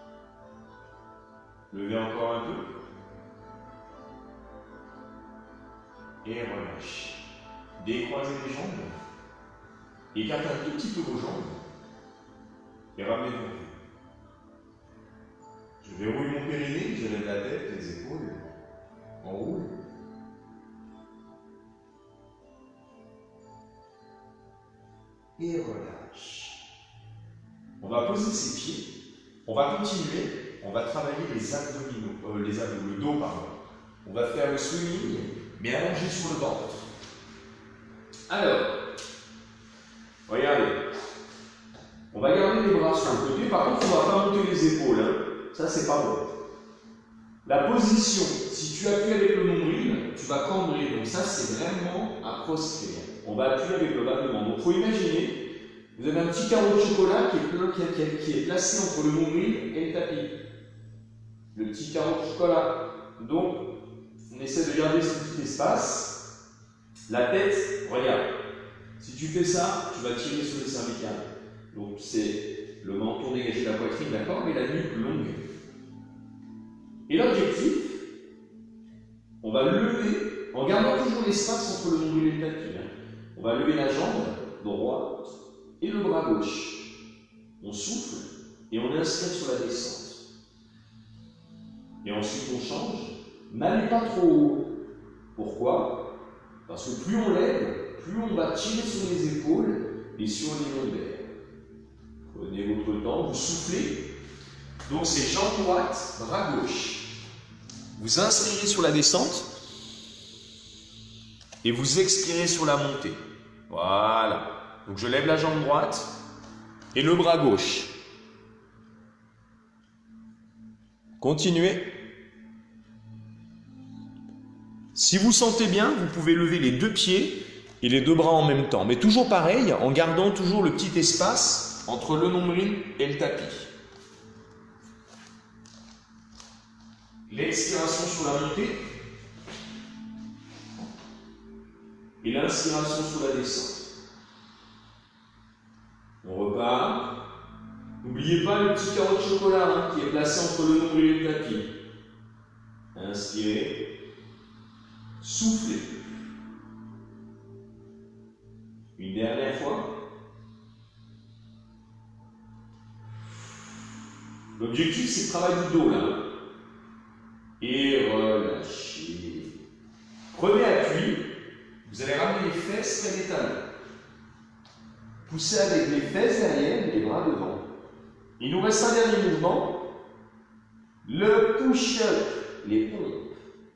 Levez encore un peu. Et relâchez. Décroisez les jambes. Écartez un tout petit peu vos jambes. Et ramenez vos pieds. Je verrouille mon périnée, je lève la tête, les épaules. On roule. Et relâche. On va poser ses pieds. On va continuer. On va travailler les abdominaux. Euh, les abdos, le dos, pardon. On va faire le swimming, mais allongé sur le ventre. Alors, regardez. On va garder les bras sur le côté. Par contre, on ne va pas monter les épaules. Hein. Ça, c'est pas bon. La position, si tu appuies avec le nombril, tu vas cambrer. Donc ça, c'est vraiment à proscrire. On va appuyer avec le bas de ventre. Donc, il faut imaginer, vous avez un petit carreau de chocolat qui est, qui est, qui est placé entre le nombril et le tapis. Le petit carreau de chocolat. Donc, on essaie de garder ce petit espace. La tête, regarde. Si tu fais ça, tu vas tirer sur les cervicales. Donc, c'est le menton dégagé de la poitrine, d'accord, mais la nuque longue. Et l'objectif, on va lever, en gardant toujours l'espace entre le nombril et le tapis. Hein. On va lever la jambe droite et le bras gauche. On souffle et on inspire sur la descente. Et ensuite, on change. N'allez pas trop haut. Pourquoi? Parce que plus on lève, plus on va tirer sur les épaules et sur les lombaires. Prenez votre temps, vous soufflez. Donc c'est jambe droite, bras gauche. Vous inspirez sur la descente et vous expirez sur la montée. Voilà. Donc je lève la jambe droite et le bras gauche. Continuez. Si vous sentez bien, vous pouvez lever les deux pieds et les deux bras en même temps. Mais toujours pareil, en gardant toujours le petit espace entre le nombril et le tapis. L'expiration sur la montée et l'inspiration sur la descente. On repart. N'oubliez pas le petit carreau de chocolat hein, qui est placé entre le nombril et le tapis. Inspirez. Soufflez. Une dernière fois. L'objectif, c'est le travail du dos là. Et relâchez. Prenez appui. Vous allez ramener les fesses près des talons. Poussez avec les fesses derrière et les bras devant. Il nous reste un dernier mouvement. Le push-up, les pompes.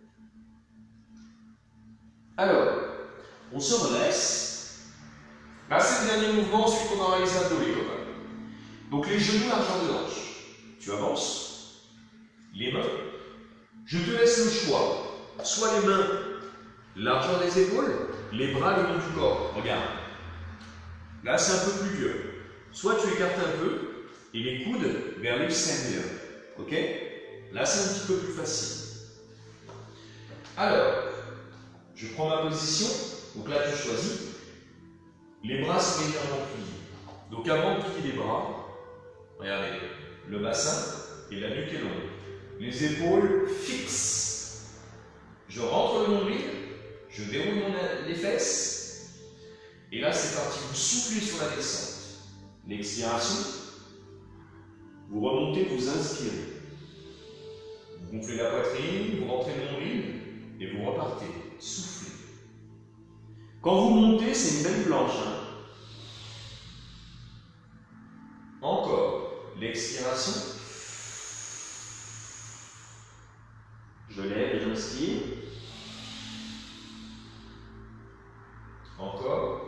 Alors, on se redresse. Là, c'est le dernier mouvement, ensuite on aura les abdos, les copains. Donc les genoux, largeur de hanche. Tu avances. Les mains. Je te laisse le choix. Soit les mains, largeur des épaules, les bras le long du corps. Regarde. Là, c'est un peu plus dur. Soit tu écartes un peu et les coudes vers l'extérieur. Ok? Là, c'est un petit peu plus facile. Alors, je prends ma position. Donc là, tu choisis. Les bras sont légèrement pliés. Donc avant de plier les bras, regardez, le bassin et la nuque est longue. Les épaules fixes. Je rentre le nombril, je déroule mon, les fesses. Et là, c'est parti. Vous soufflez sur la descente. L'expiration. Vous remontez, vous inspirez. Vous gonflez la poitrine, vous rentrez le nombril et vous repartez. Soufflez. Quand vous montez, c'est une belle planche. Hein. Encore. L'expiration. Je lève et j'inspire. Encore.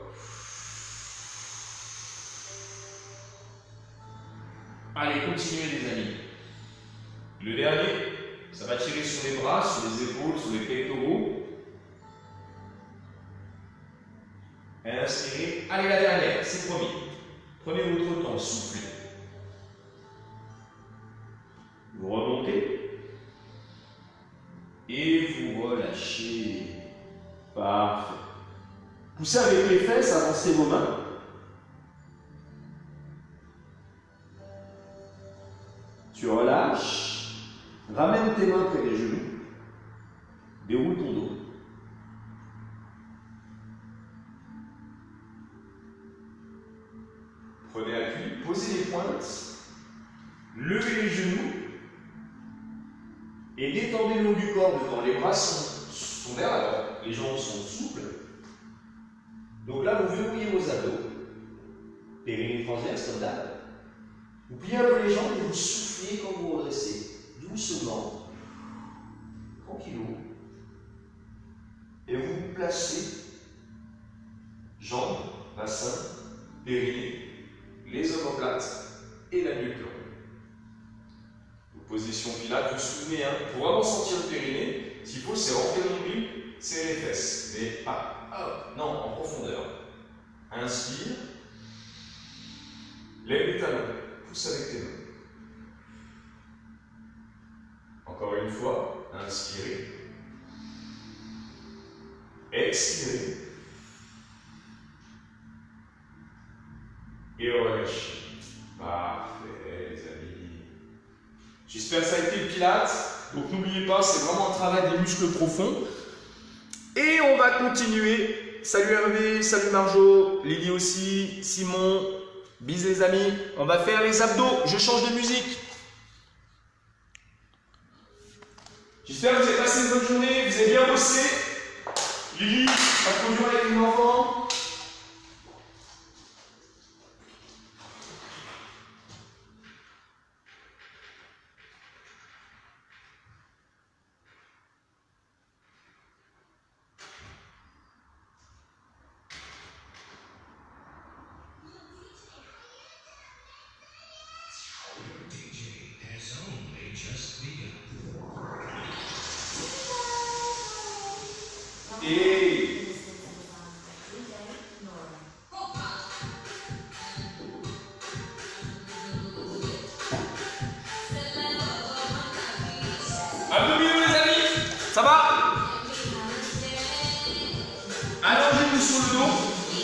Allez, continuez les amis. Le dernier, ça va tirer sur les bras, sur les épaules, sur les pectoraux. Inspirez. Allez, la dernière, c'est promis. Prenez votre temps, soufflez. Vous remontez. Et vous relâchez. Parfait. Poussez avec les fesses, avancez vos mains. Tu relâches. Ramène tes mains près des genoux. Déroule ton dos. Prenez appui, posez les pointes, levez les genoux et détendez le haut du corps devant. Les bras sont, sont vers l'avant, les jambes sont souples. Donc là, vous verrouillez vos abdos, périnée transverse comme d'hab. Vous pliez un peu les jambes et vous soufflez quand vous redressez, doucement, tranquillou. Et vous vous placez, jambes, bassin, périnée, les omoplates et la nuque longue. Position pilates, vous vous souvenez, hein, pour vraiment sentir le périnée, ce qu'il faut, c'est rentrer le nombril, serrer les fesses. Mais pas, ah, non, en profondeur. Inspire. Lève les talons. Pousse avec tes mains. Encore une fois. Inspirez. Expirez. Et relâchez. Parfait, les amis. J'espère que ça a été le Pilates. Donc n'oubliez pas, c'est vraiment un travail des muscles profonds. Et on va continuer. Salut Hervé, salut Marjo, Lily aussi, Simon. Bis les amis. On va faire les abdos. Je change de musique. J'espère que vous avez passé une bonne journée. Vous avez bien bossé. Lily, pas trop dur avec les enfants. Et abdominaux les amis, ça va? Allongez-vous sur le dos.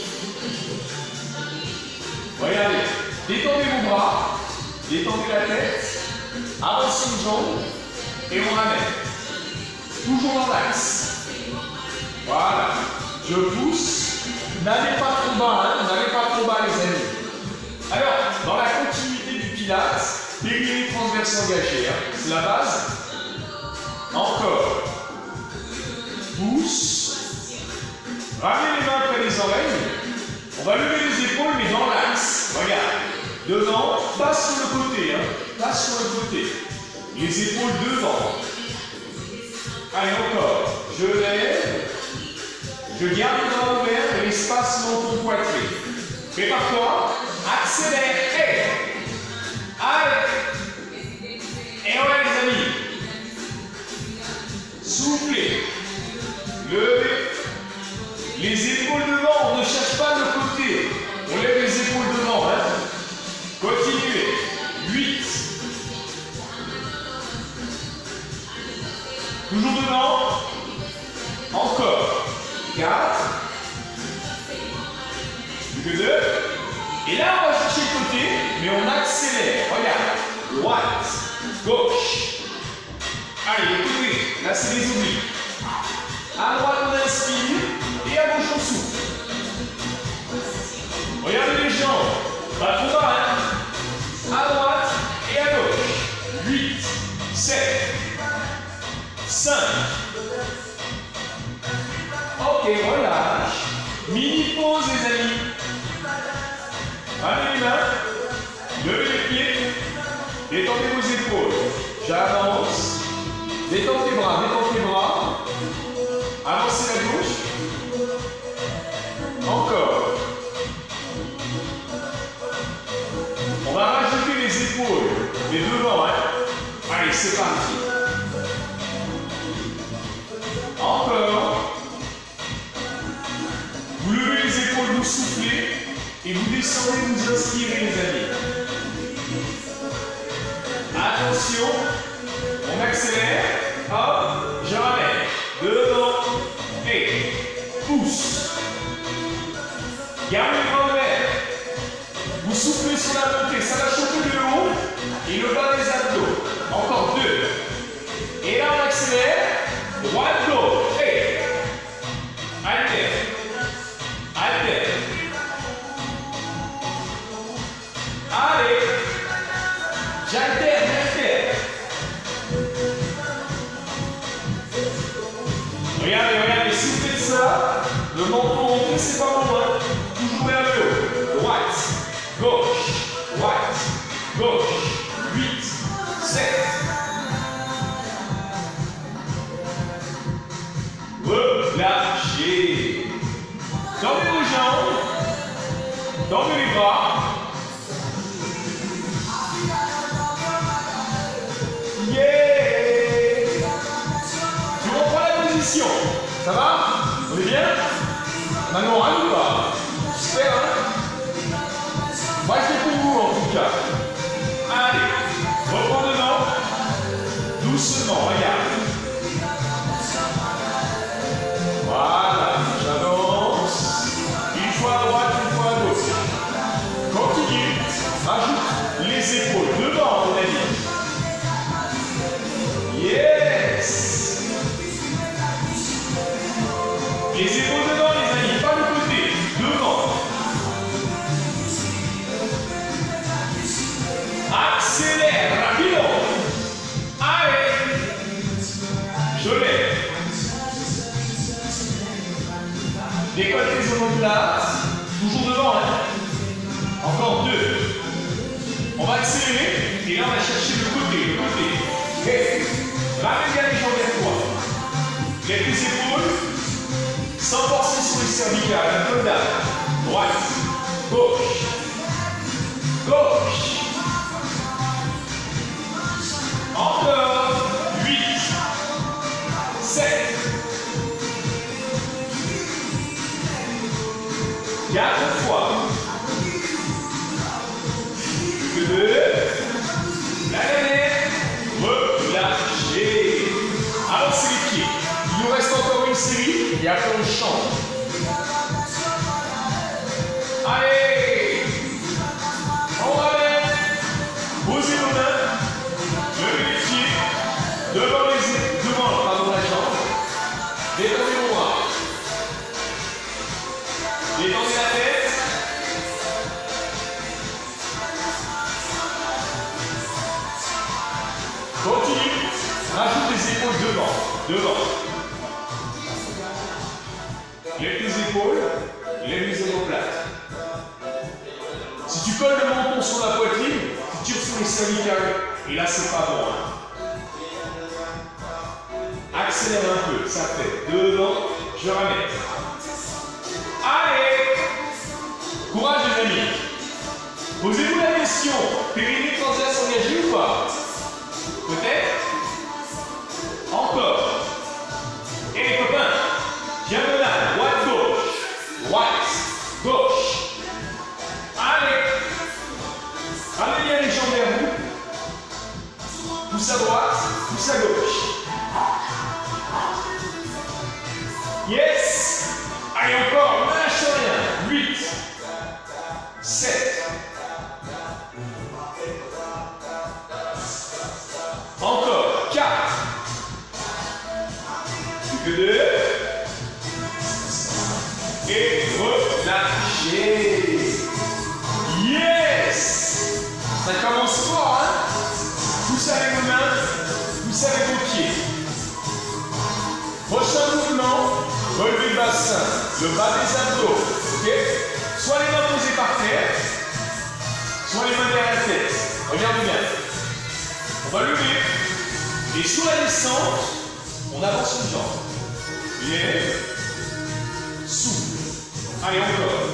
Regardez, détendez vos bras, détendez la tête, avancez une jambe et on ramène. Toujours dans l'axe. Voilà, je pousse, n'allez pas trop bas, hein, n'allez pas trop bas les amis. Alors, dans la continuité du Pilates, périnée transverse engagée, hein, c'est la base. Encore. Pousse. Ramenez les mains près des oreilles. On va lever les épaules, mais dans l'axe. Regarde. Devant, pas sur le côté, hein. Pas sur le côté. Les épaules devant. Allez, encore. Je lève. Je garde les bras ouverts et l'espace dans ton poitrine. Prépare-toi. Accélère. Hey. Allez. Et ouais, les amis. Soufflez. Levez. Les épaules devant. On ne cherche pas le côté. On lève les épaules devant. Hein. Continuez. huit. Toujours devant. Encore. quatre. Plus que deux. Et là, on va chercher le côté, mais on accélère. Regarde. Droite. Gauche. Allez, le côté. Là, c'est les obliques. À droite, on inspire. Et à gauche, on souffle. Regardez les jambes. Pas trop bas, hein. À droite et à gauche. huit, sept, cinq. Ok, relâche. Mini pause, les amis. Allez les mains. Levez les pieds. Détendez vos épaules. J'avance. Détendez tes bras, détendez tes bras. Avancez la gauche. Encore. On va rajouter les épaules, mais devant, hein. Allez, c'est parti. Encore. Vous levez les épaules, vous soufflez, et vous descendez, vous inspirez, les amis. Attention, on accélère. Hop, je ramène. Devant, et pousse. Gardez les bras ouverts. Vous soufflez sur la montée, ça va chauffer le haut et le bas des abdos. Encore deux. Et là, on accélère. Droite, gauche. Et alterne. Alterne. Allez. J'alterne, j'alterne. Regardez, regardez, soufflez ça. Le menton monté, c'est pas bon, hein. Toujours vers le haut. Droite. Gauche, droite, gauche, huit, sept. Relâchez. Tendez vos jambes. Tendez les bras. Yeah. Tu reprends la position. Ça va? On est bien? Maintenant, on râle ou pas? Super, hein? Moi, je fais pour vous en tout cas. Allez, reprends devant. Doucement, regarde. Voilà, j'avance. Une fois à droite, une fois à gauche. Continue. Rajoute les épaules devant, mon ami. Yes. Les épaules devant, les amis, pas le côté. Devant. Accélère, rapido. Allez. Je lève. Décolle tes omoplates. Toujours devant, hein. Encore deux. On va accélérer. Et là, on va chercher le côté, le côté. Hey. Ramène bien les jambes vers toi. Lève les épaules. Sans forcer sur les cervicales. Un peu d'âme. Droite. Gauche. Gauche. Encore. huit. sept. quatre fois. deux. La dernière. Relâchez. Avancez les pieds. Il nous reste encore une série et après on change. Allez. On ramène. Posez vos mains. Levez les pieds. Devant les devant pardon, la jambe. Détendez vos bras. Détendez la tête. Continue. Rajoute les épaules devant. Devant. Lève tes épaules. Lève les omoplates. cervicale. Et là, c'est pas bon. Hein. Accélère un peu. Ça fait devant. Je ramène. Allez! Courage, les amis. Posez-vous la question. Périnée transverse engagé ou pas? Peut-être? Encore. Et les copains, diagonale, droite, gauche. Droite, gauche. Allez. Ramenez bien les jambes vers vous. Pousse à droite, pousse à gauche. Yes. Allez encore, ne lâche rien. huit, sept. Encore, quatre. Plus que deux. Et relâchez. Yes. Ça commence fort, hein. Poussez avec vos mains, poussez avec vos pieds. Prochain mouvement, relevez le bassin, le bas des abdos, ok? Soit les mains posées par terre, soit les mains derrière la tête. Regardez bien. On va lever. Et sur la descente, on avance une jambe. Bien. Souple. Allez, encore.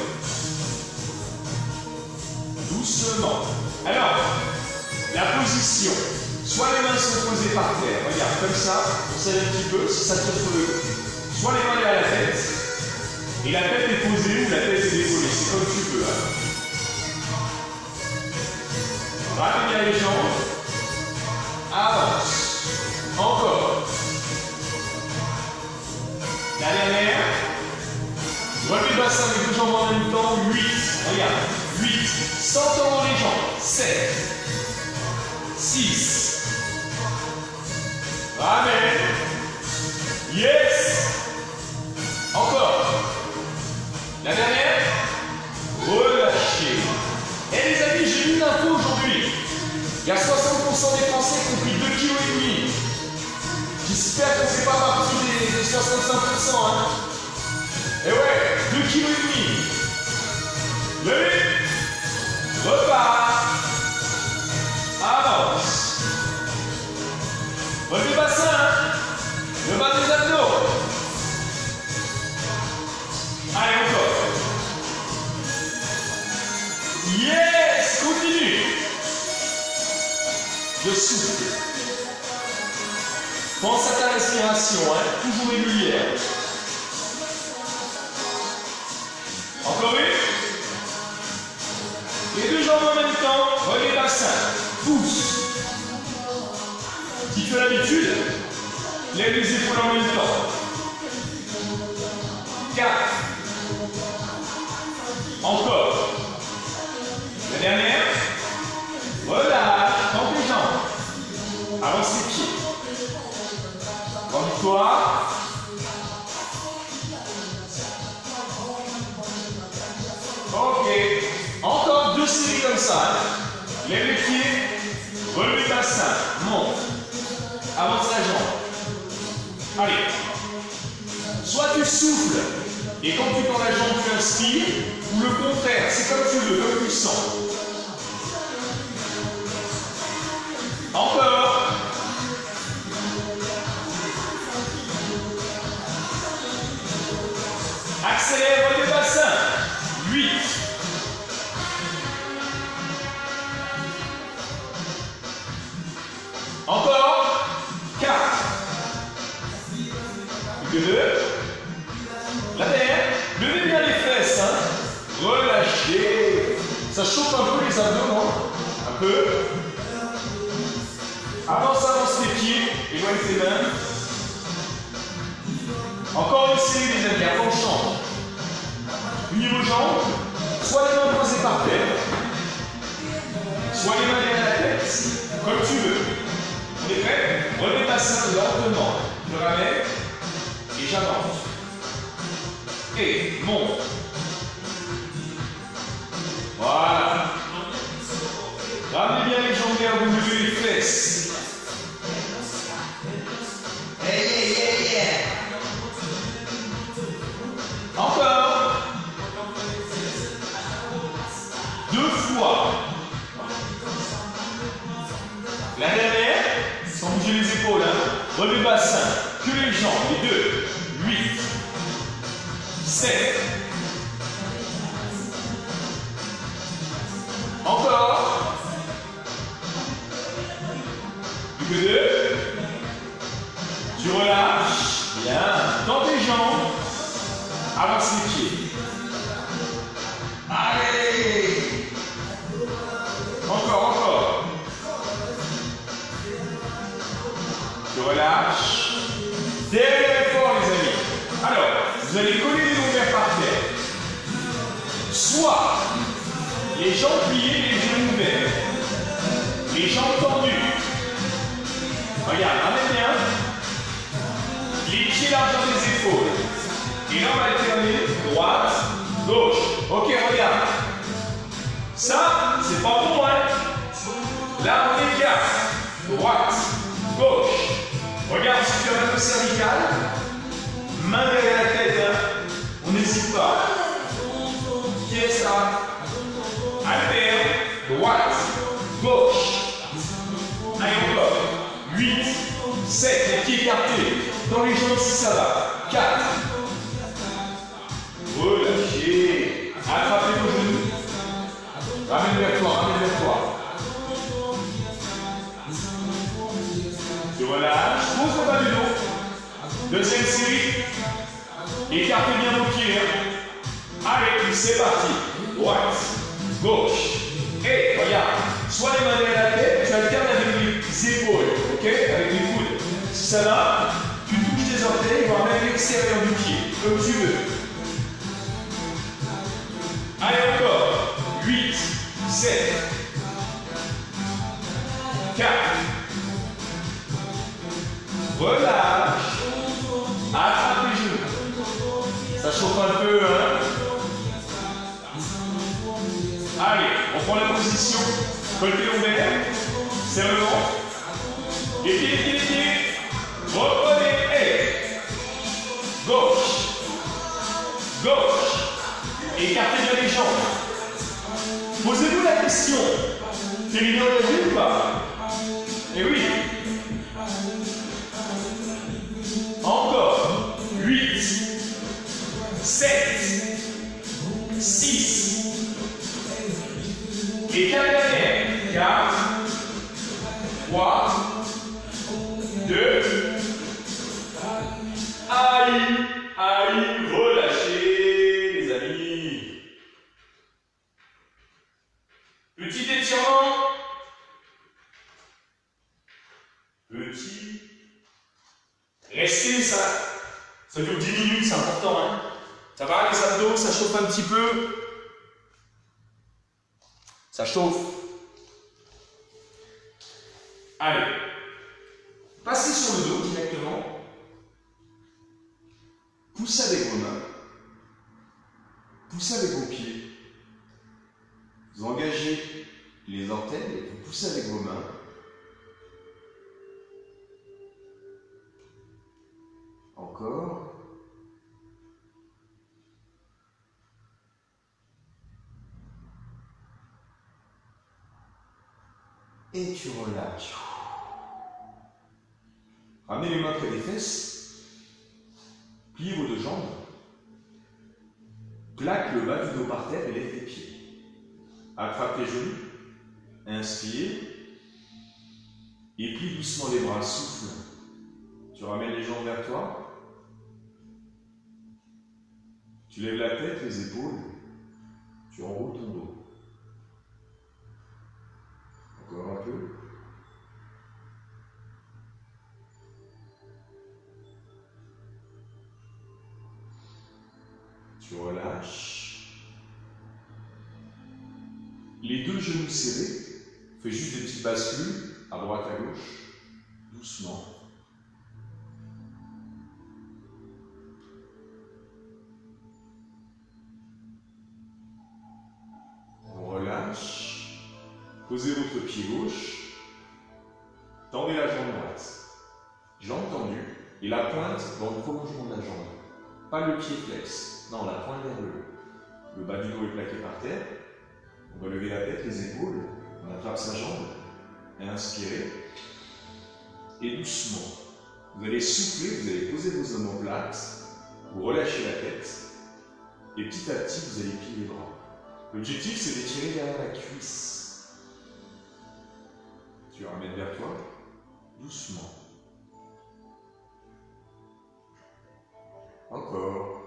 Doucement. Alors, la position. Soit les mains sont posées par terre. Regarde, comme ça, on serre un petit peu si ça tire sur le dos. Soit les mains derrière la tête. Et la tête est posée ou la tête est décollée. C'est comme tu veux. Hein. Rappelez bien les jambes. Avance. Encore. La dernière. Relevez le bassin avec deux jambes en même temps. huit. Regarde. huit. Sans tendre les jambes. sept. six. Ramène. Yes. Encore. La dernière. Relâchez. Et les amis, j'ai eu une info aujourd'hui. Il y a soixante pour cent des Français qui ont pris deux virgule cinq kilos. J'espère qu'on ne fait pas partie des, des soixante-cinq pour cent. Hein. Et ouais, deux virgule cinq kilos. Levez. Repart. Avance. Relevez le bassin. Hein. Le bas des abdos. Allez, encore. Yes. Continue. Je souffle. Pense à ta respiration, hein, toujours régulière. Encore une. Les deux jambes en même temps, relais bassin, pousse. Si tu as l'habitude, lève les épaules en même temps. quatre. Encore. La dernière. Relâche, tends tes jambes. Avance les pieds. Rendu-toi. Ok. Encore deux séries comme ça. Hein. Lève les pieds. Relève le bassin. Monte. Avance la jambe. Allez. Soit tu souffles. Et quand tu tends la jambe, tu inspires. Ou le contraire. C'est comme tu veux, comme tu sens. Encore. Accélère le bassin. huit. Encore. quatre. Plus que deux. La dernière. Levez bien les fesses. Hein. Relâchez. Ça chauffe un peu les abdos, non? Un peu. Avance, avance les pieds. Éloigne tes mains. Encore une série, les amis. Avant, on change. Unis vos jambes. Soit les mains posées par terre. Soit les mains derrière la tête. Comme tu veux. On est prêt? Relevez le bassin lentement. Je ramène. Et j'avance. Et monte. Voilà. Ramenez bien les jambes vers vous, levez les fesses. Hey, yeah, yeah, yeah. Encore. Deux fois. La dernière, sans bouger les épaules, hein. Relevez le bassin, que les jambes, les deux. huit, sept. Encore. Plus que deux. Tu relâches. Bien. Tends tes jambes. Avance les pieds. Allez. Encore, encore. Tu relâches. Derrière fort, les amis. Alors, vous allez coller les lombaires par terre. Soit les jambes pliées, les genoux ouverts. Les jambes tendues. Regarde, ramène bien. Les pieds largeur des épaules. Et là, on va alterner droite, gauche. Ok, regarde. Ça, c'est pas bon, hein. Là, on est quatre. Droite, gauche. Regarde, si tu as le cervical. Main derrière la tête, hein. On n'hésite pas. Qui est ça? Alterne, droite, gauche. Allez, encore. huit, sept, les pieds écartés. Dans les jambes si ça va. quatre. Relâchez. Attrapez vos genoux. Ramène vers toi, ramène vers toi. Tu relâches. Pose le bas du dos. Deuxième série. Écartez bien vos pieds. Hein. Allez, c'est parti. Droite, gauche. Et regarde. Soit les mains derrière la tête, tu alternes avec les épaules. Ok? Avec les coudes. Si ça va, tu touches tes orteils, voire même l'extérieur du pied. Comme tu veux. Allez, encore. huit, sept, quatre. Relâche. Attrape les genoux. Ça chauffe un peu, hein. Allez, on prend la position. Col pied lombaire. Serre-le-ventre. Les pieds, les pieds, les pieds. Reprenez. Et gauche. Gauche. Écartez bien les jambes. Posez-vous la question. Terminez en régime ou pas? Eh oui. Encore. huit, sept, six. Et quatre dernières. quatre, trois, deux. Aïe, aïe, relâchez, les amis. Petit étirement. Petit. Restez ça. Ça dure dix minutes, c'est important. Hein. Ça va, les abdos, ça chauffe un petit peu. Ça chauffe. Allez. Passez sur le dos directement. Poussez avec vos mains. Poussez avec vos pieds. Vous engagez les orteils et vous poussez avec vos mains. Encore. Et tu relâches. Ramenez les mains près des fesses. Pliez vos deux jambes. Plaque le bas du dos par terre et lève les pieds. Attrape les genoux. Inspire. Et plie doucement les bras. Souffle. Tu ramènes les jambes vers toi. Tu lèves la tête, les épaules. Tu enroules ton dos. Encore un peu. Tu relâches. Les deux genoux serrés. Fais juste des petits bascules à droite, à gauche. Doucement. On relâche. Posez votre pied gauche. Tendez la jambe droite. Jambe tendue. Et la pointe dans le prolongement de la jambe. Pas le pied flex. Non, la pointe vers le haut. Le bas du dos est plaqué par terre. On va lever la tête, les épaules. On attrape sa jambe. Inspirez. Et doucement, vous allez souffler, vous allez poser vos omoplates, vous relâchez la tête, et petit à petit, vous allez plier les bras. L'objectif, c'est d'étirer derrière la cuisse. Tu vas remettre vers toi, doucement. Encore.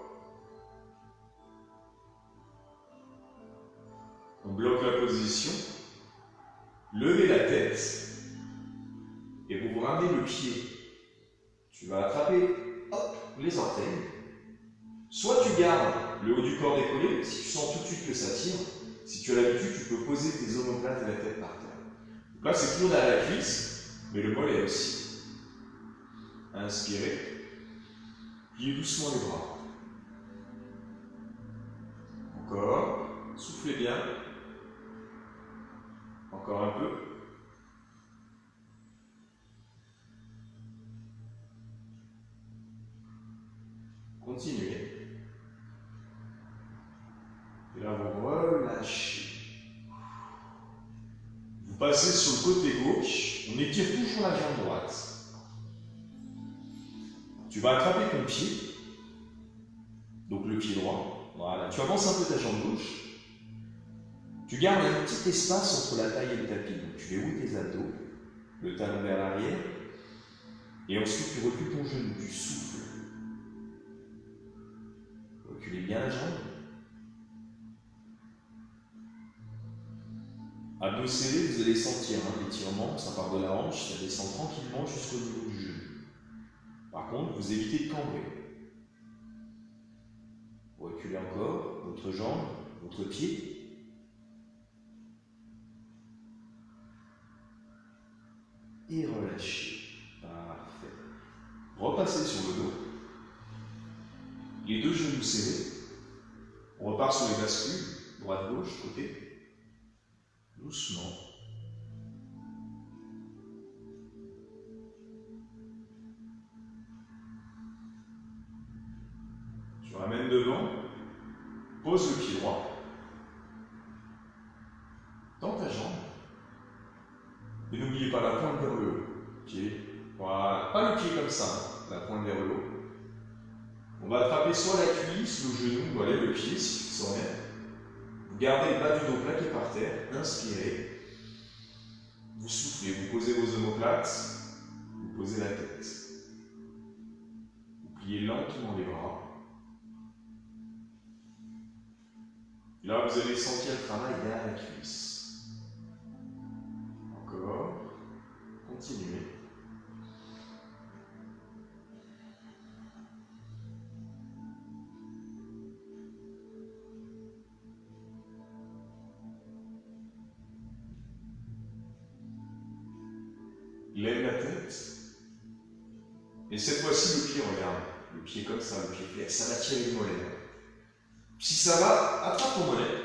On bloque la position. Levez la tête. Et vous vous ramenez le pied. Tu vas attraper hop, les orteils. Soit tu gardes le haut du corps décollé, si tu sens tout de suite que ça tire. Si tu as l'habitude, tu peux poser tes omoplates et la tête par terre. Donc là, c'est toujours derrière la cuisse, mais le mollet aussi. Inspirez. Pliez doucement les bras. Encore. Soufflez bien. Encore un peu. Continuez. Et là, vous relâchez. Vous passez sur le côté gauche. On étire toujours la jambe droite. Tu vas attraper ton pied. Donc le pied droit. Voilà. Tu avances un peu ta jambe gauche. Tu gardes un petit espace entre la taille et le tapis. Donc tu verrouilles tes abdos. Le talon vers l'arrière. Et ensuite, tu recules ton genou. Tu souffles. Reculez bien la jambe. Abdos serrés, vous allez sentir hein, l'étirement, ça part de la hanche, ça descend tranquillement jusqu'au niveau du genou. Par contre, vous évitez de cambrer. Vous reculez encore, votre jambe, votre pied. Et relâchez. Parfait. Repassez sur le dos. Les deux genoux serrés. On repart sur les bascules, droite-gauche, côté. Doucement. Tu ramènes devant. Pose le pied droit. Tends ta jambe. Et n'oubliez pas la pointe vers le haut. Pied. Voilà. Pas le pied comme ça. Hein. La pointe vers le haut. On va attraper soit la cuisse, le genou, ou aller le pied si tu te sens bien. Vous gardez le bas du dos plaqué par terre. Inspirez. Vous soufflez, vous posez vos omoplates. Vous posez la tête. Vous pliez lentement les bras. Là, vous allez sentir le travail derrière la cuisse. Encore. Continuez. Lève la tête. Et cette fois-ci, le pied, regarde. Le pied comme ça, le pied clair. Ça va tirer le mollet. Si ça va, attrape ton mollet.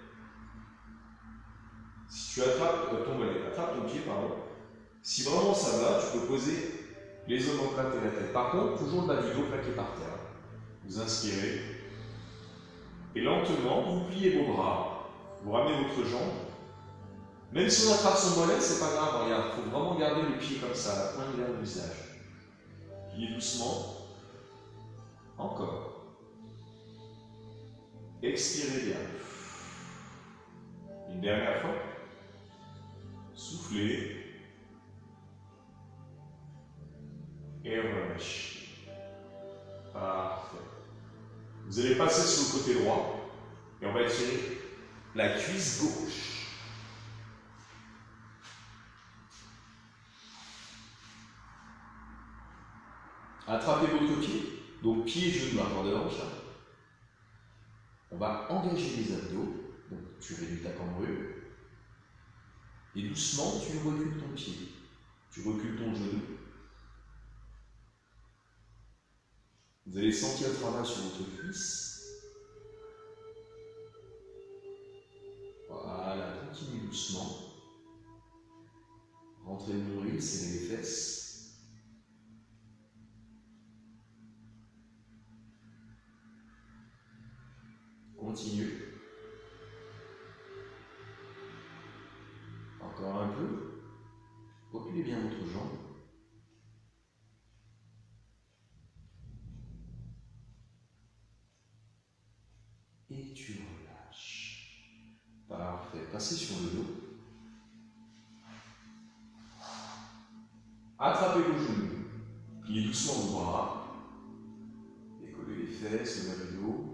Si tu attrapes ton mollet, attrape ton pied, pardon. Si vraiment ça va, tu peux poser les omoplates et la tête. Par contre, toujours le bas du dos plaqué par terre. Vous inspirez. Et lentement, vous pliez vos bras. Vous ramenez votre jambe. Même si on attrape son mollet, c'est pas grave, regarde, il faut vraiment garder le pied comme ça, la pointe vers le visage. Pliez doucement. Encore. Expirez bien. Une dernière fois. Soufflez. Et relâchez. Parfait. Vous allez passer sur le côté droit et on va étirer la cuisse gauche. Attrapez votre pied, donc pied, genou, largeur de hanche. On va engager les abdos, donc tu réduis ta cambrure. Et doucement, tu recules ton pied, tu recules ton genou. Vous allez sentir le travail sur votre cuisse. Voilà, continue doucement. Rentrez le nombril, serrez les fesses. Continue. Encore un peu. jambes. Et tu relâches. Parfait. Passez sur le dos. Attrapez vos genoux. Pliez doucement vos bras. Décollez les fesses, levez le dos.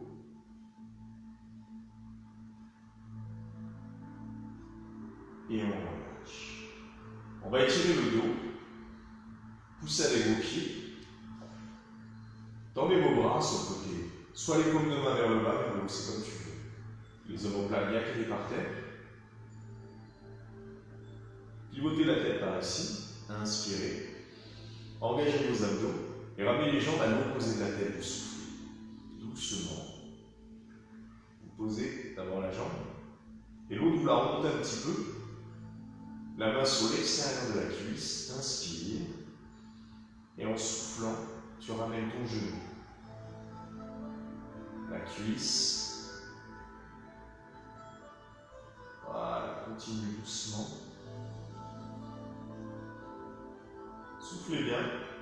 Et on relâche. On va étirer le dos. Poussez avec vos pieds. Tendez vos bras sur le côté. Soit les paumes de main vers le bas, vers le haut, c'est comme tu veux. Les omoplates bien calés par terre. Pivotez la tête par ici. Inspirez. Engagez vos abdos. Et ramenez les jambes à l'opposé de la tête. Vous soufflez. Doucement. Vous posez d'abord la jambe. Et l'autre, vous la remontez un petit peu. La main sur l'extérieur de la cuisse. Inspire. Et en soufflant, tu ramènes ton genou. La cuisse. Voilà, continue doucement. Soufflez bien.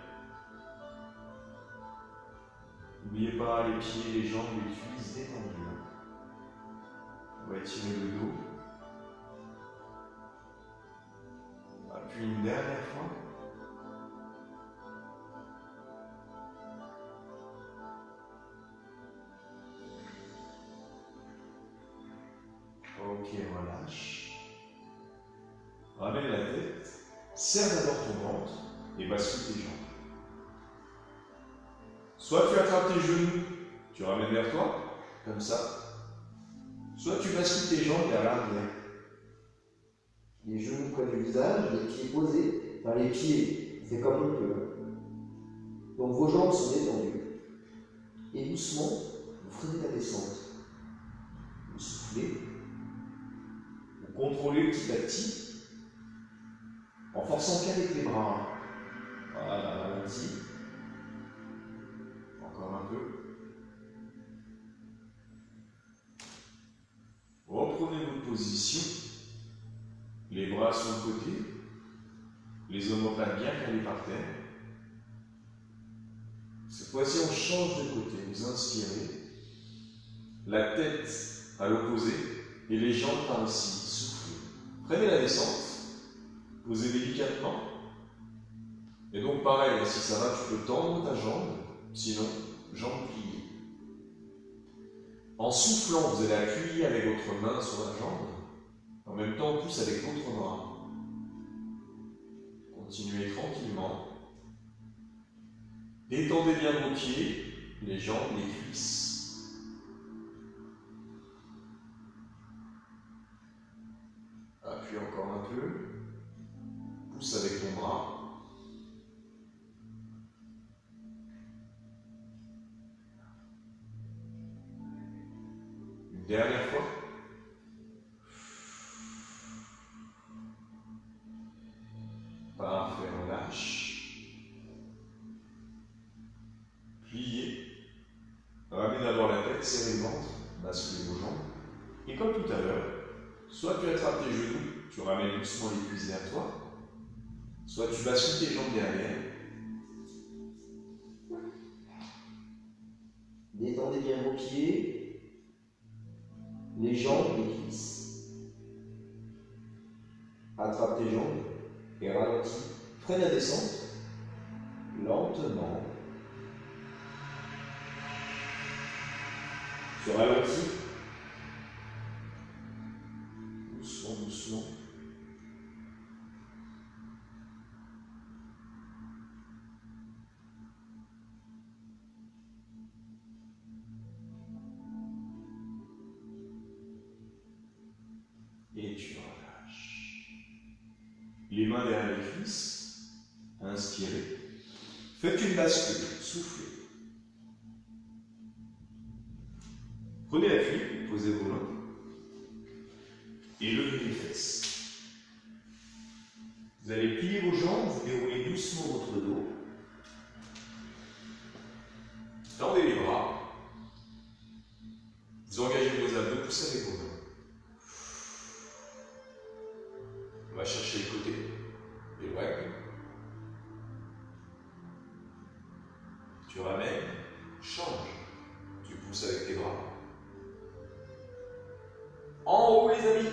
N'oubliez pas les pieds, les jambes, les cuisses détendues. On va étirer le dos. Puis une dernière fois. Ok, relâche. Ramène la tête. Serre d'abord ton ventre et bascule tes jambes. Soit tu attrapes tes genoux, tu ramènes vers toi, comme ça. Soit tu bascules tes jambes vers l'arrière. Les genoux près du visage, les pieds posés, enfin les pieds, c'est comme on peut. Donc vos jambes sont détendues. Et doucement, vous freinez la descente. Vous soufflez. Vous contrôlez petit à petit, en forçant qu'avec les bras. Voilà, ralenti. Encore un peu. Reprenez votre position. Les bras sur le côté, les omoplates bien calés par terre. Cette fois-ci, on change de côté. Vous inspirez, la tête à l'opposé et les jambes par ici. Soufflez. Prenez la descente, posez délicatement. Et donc, pareil, si ça va, tu peux tendre ta jambe, sinon, jambe pliée. En soufflant, vous allez appuyer avec votre main sur la jambe. En même temps, on pousse avec l'autre bras. Continuez tranquillement. Détendez bien vos pieds, les jambes, les cuisses. Appuie encore un peu. Pousse avec ton bras. Une dernière fois. Parfait, relâche. Pliez. Ramenez d'abord la tête, serrez le ventre, basculez vos jambes. Et comme tout à l'heure, soit tu attrapes tes genoux, tu ramènes doucement les cuisses vers toi, soit tu bascules tes jambes derrière. Détendez bien vos pieds, les jambes, les cuisses. Attrape tes jambes. Et ralentis. Freine la descente. Lentement. Tu ralentis. Doucement, doucement. Et tu relâches. Les mains derrière les cuisses. Inspirez. Faites une bascule. Soufflez. Prenez l'appui, posez vos mains. Et levez les fesses. Vous allez plier vos jambes, vous déroulez doucement votre dos. Tendez les bras. Vous engagez vos abdos, poussez avec vos mains. On va chercher le côté. Et ouais. Tu ramènes, change. Tu pousses avec tes bras. En haut les amis.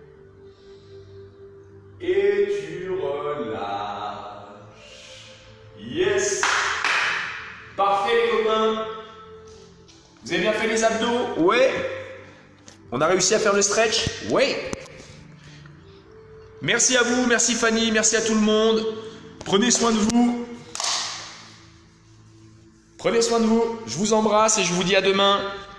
Et tu relâches. Yes. Parfait les copains. Vous avez bien fait les abdos? Ouais. On a réussi à faire le stretch? Ouais. Merci à vous, merci Fanny, merci à tout le monde. Prenez soin de vous. Prenez soin de vous. Je vous embrasse et je vous dis à demain.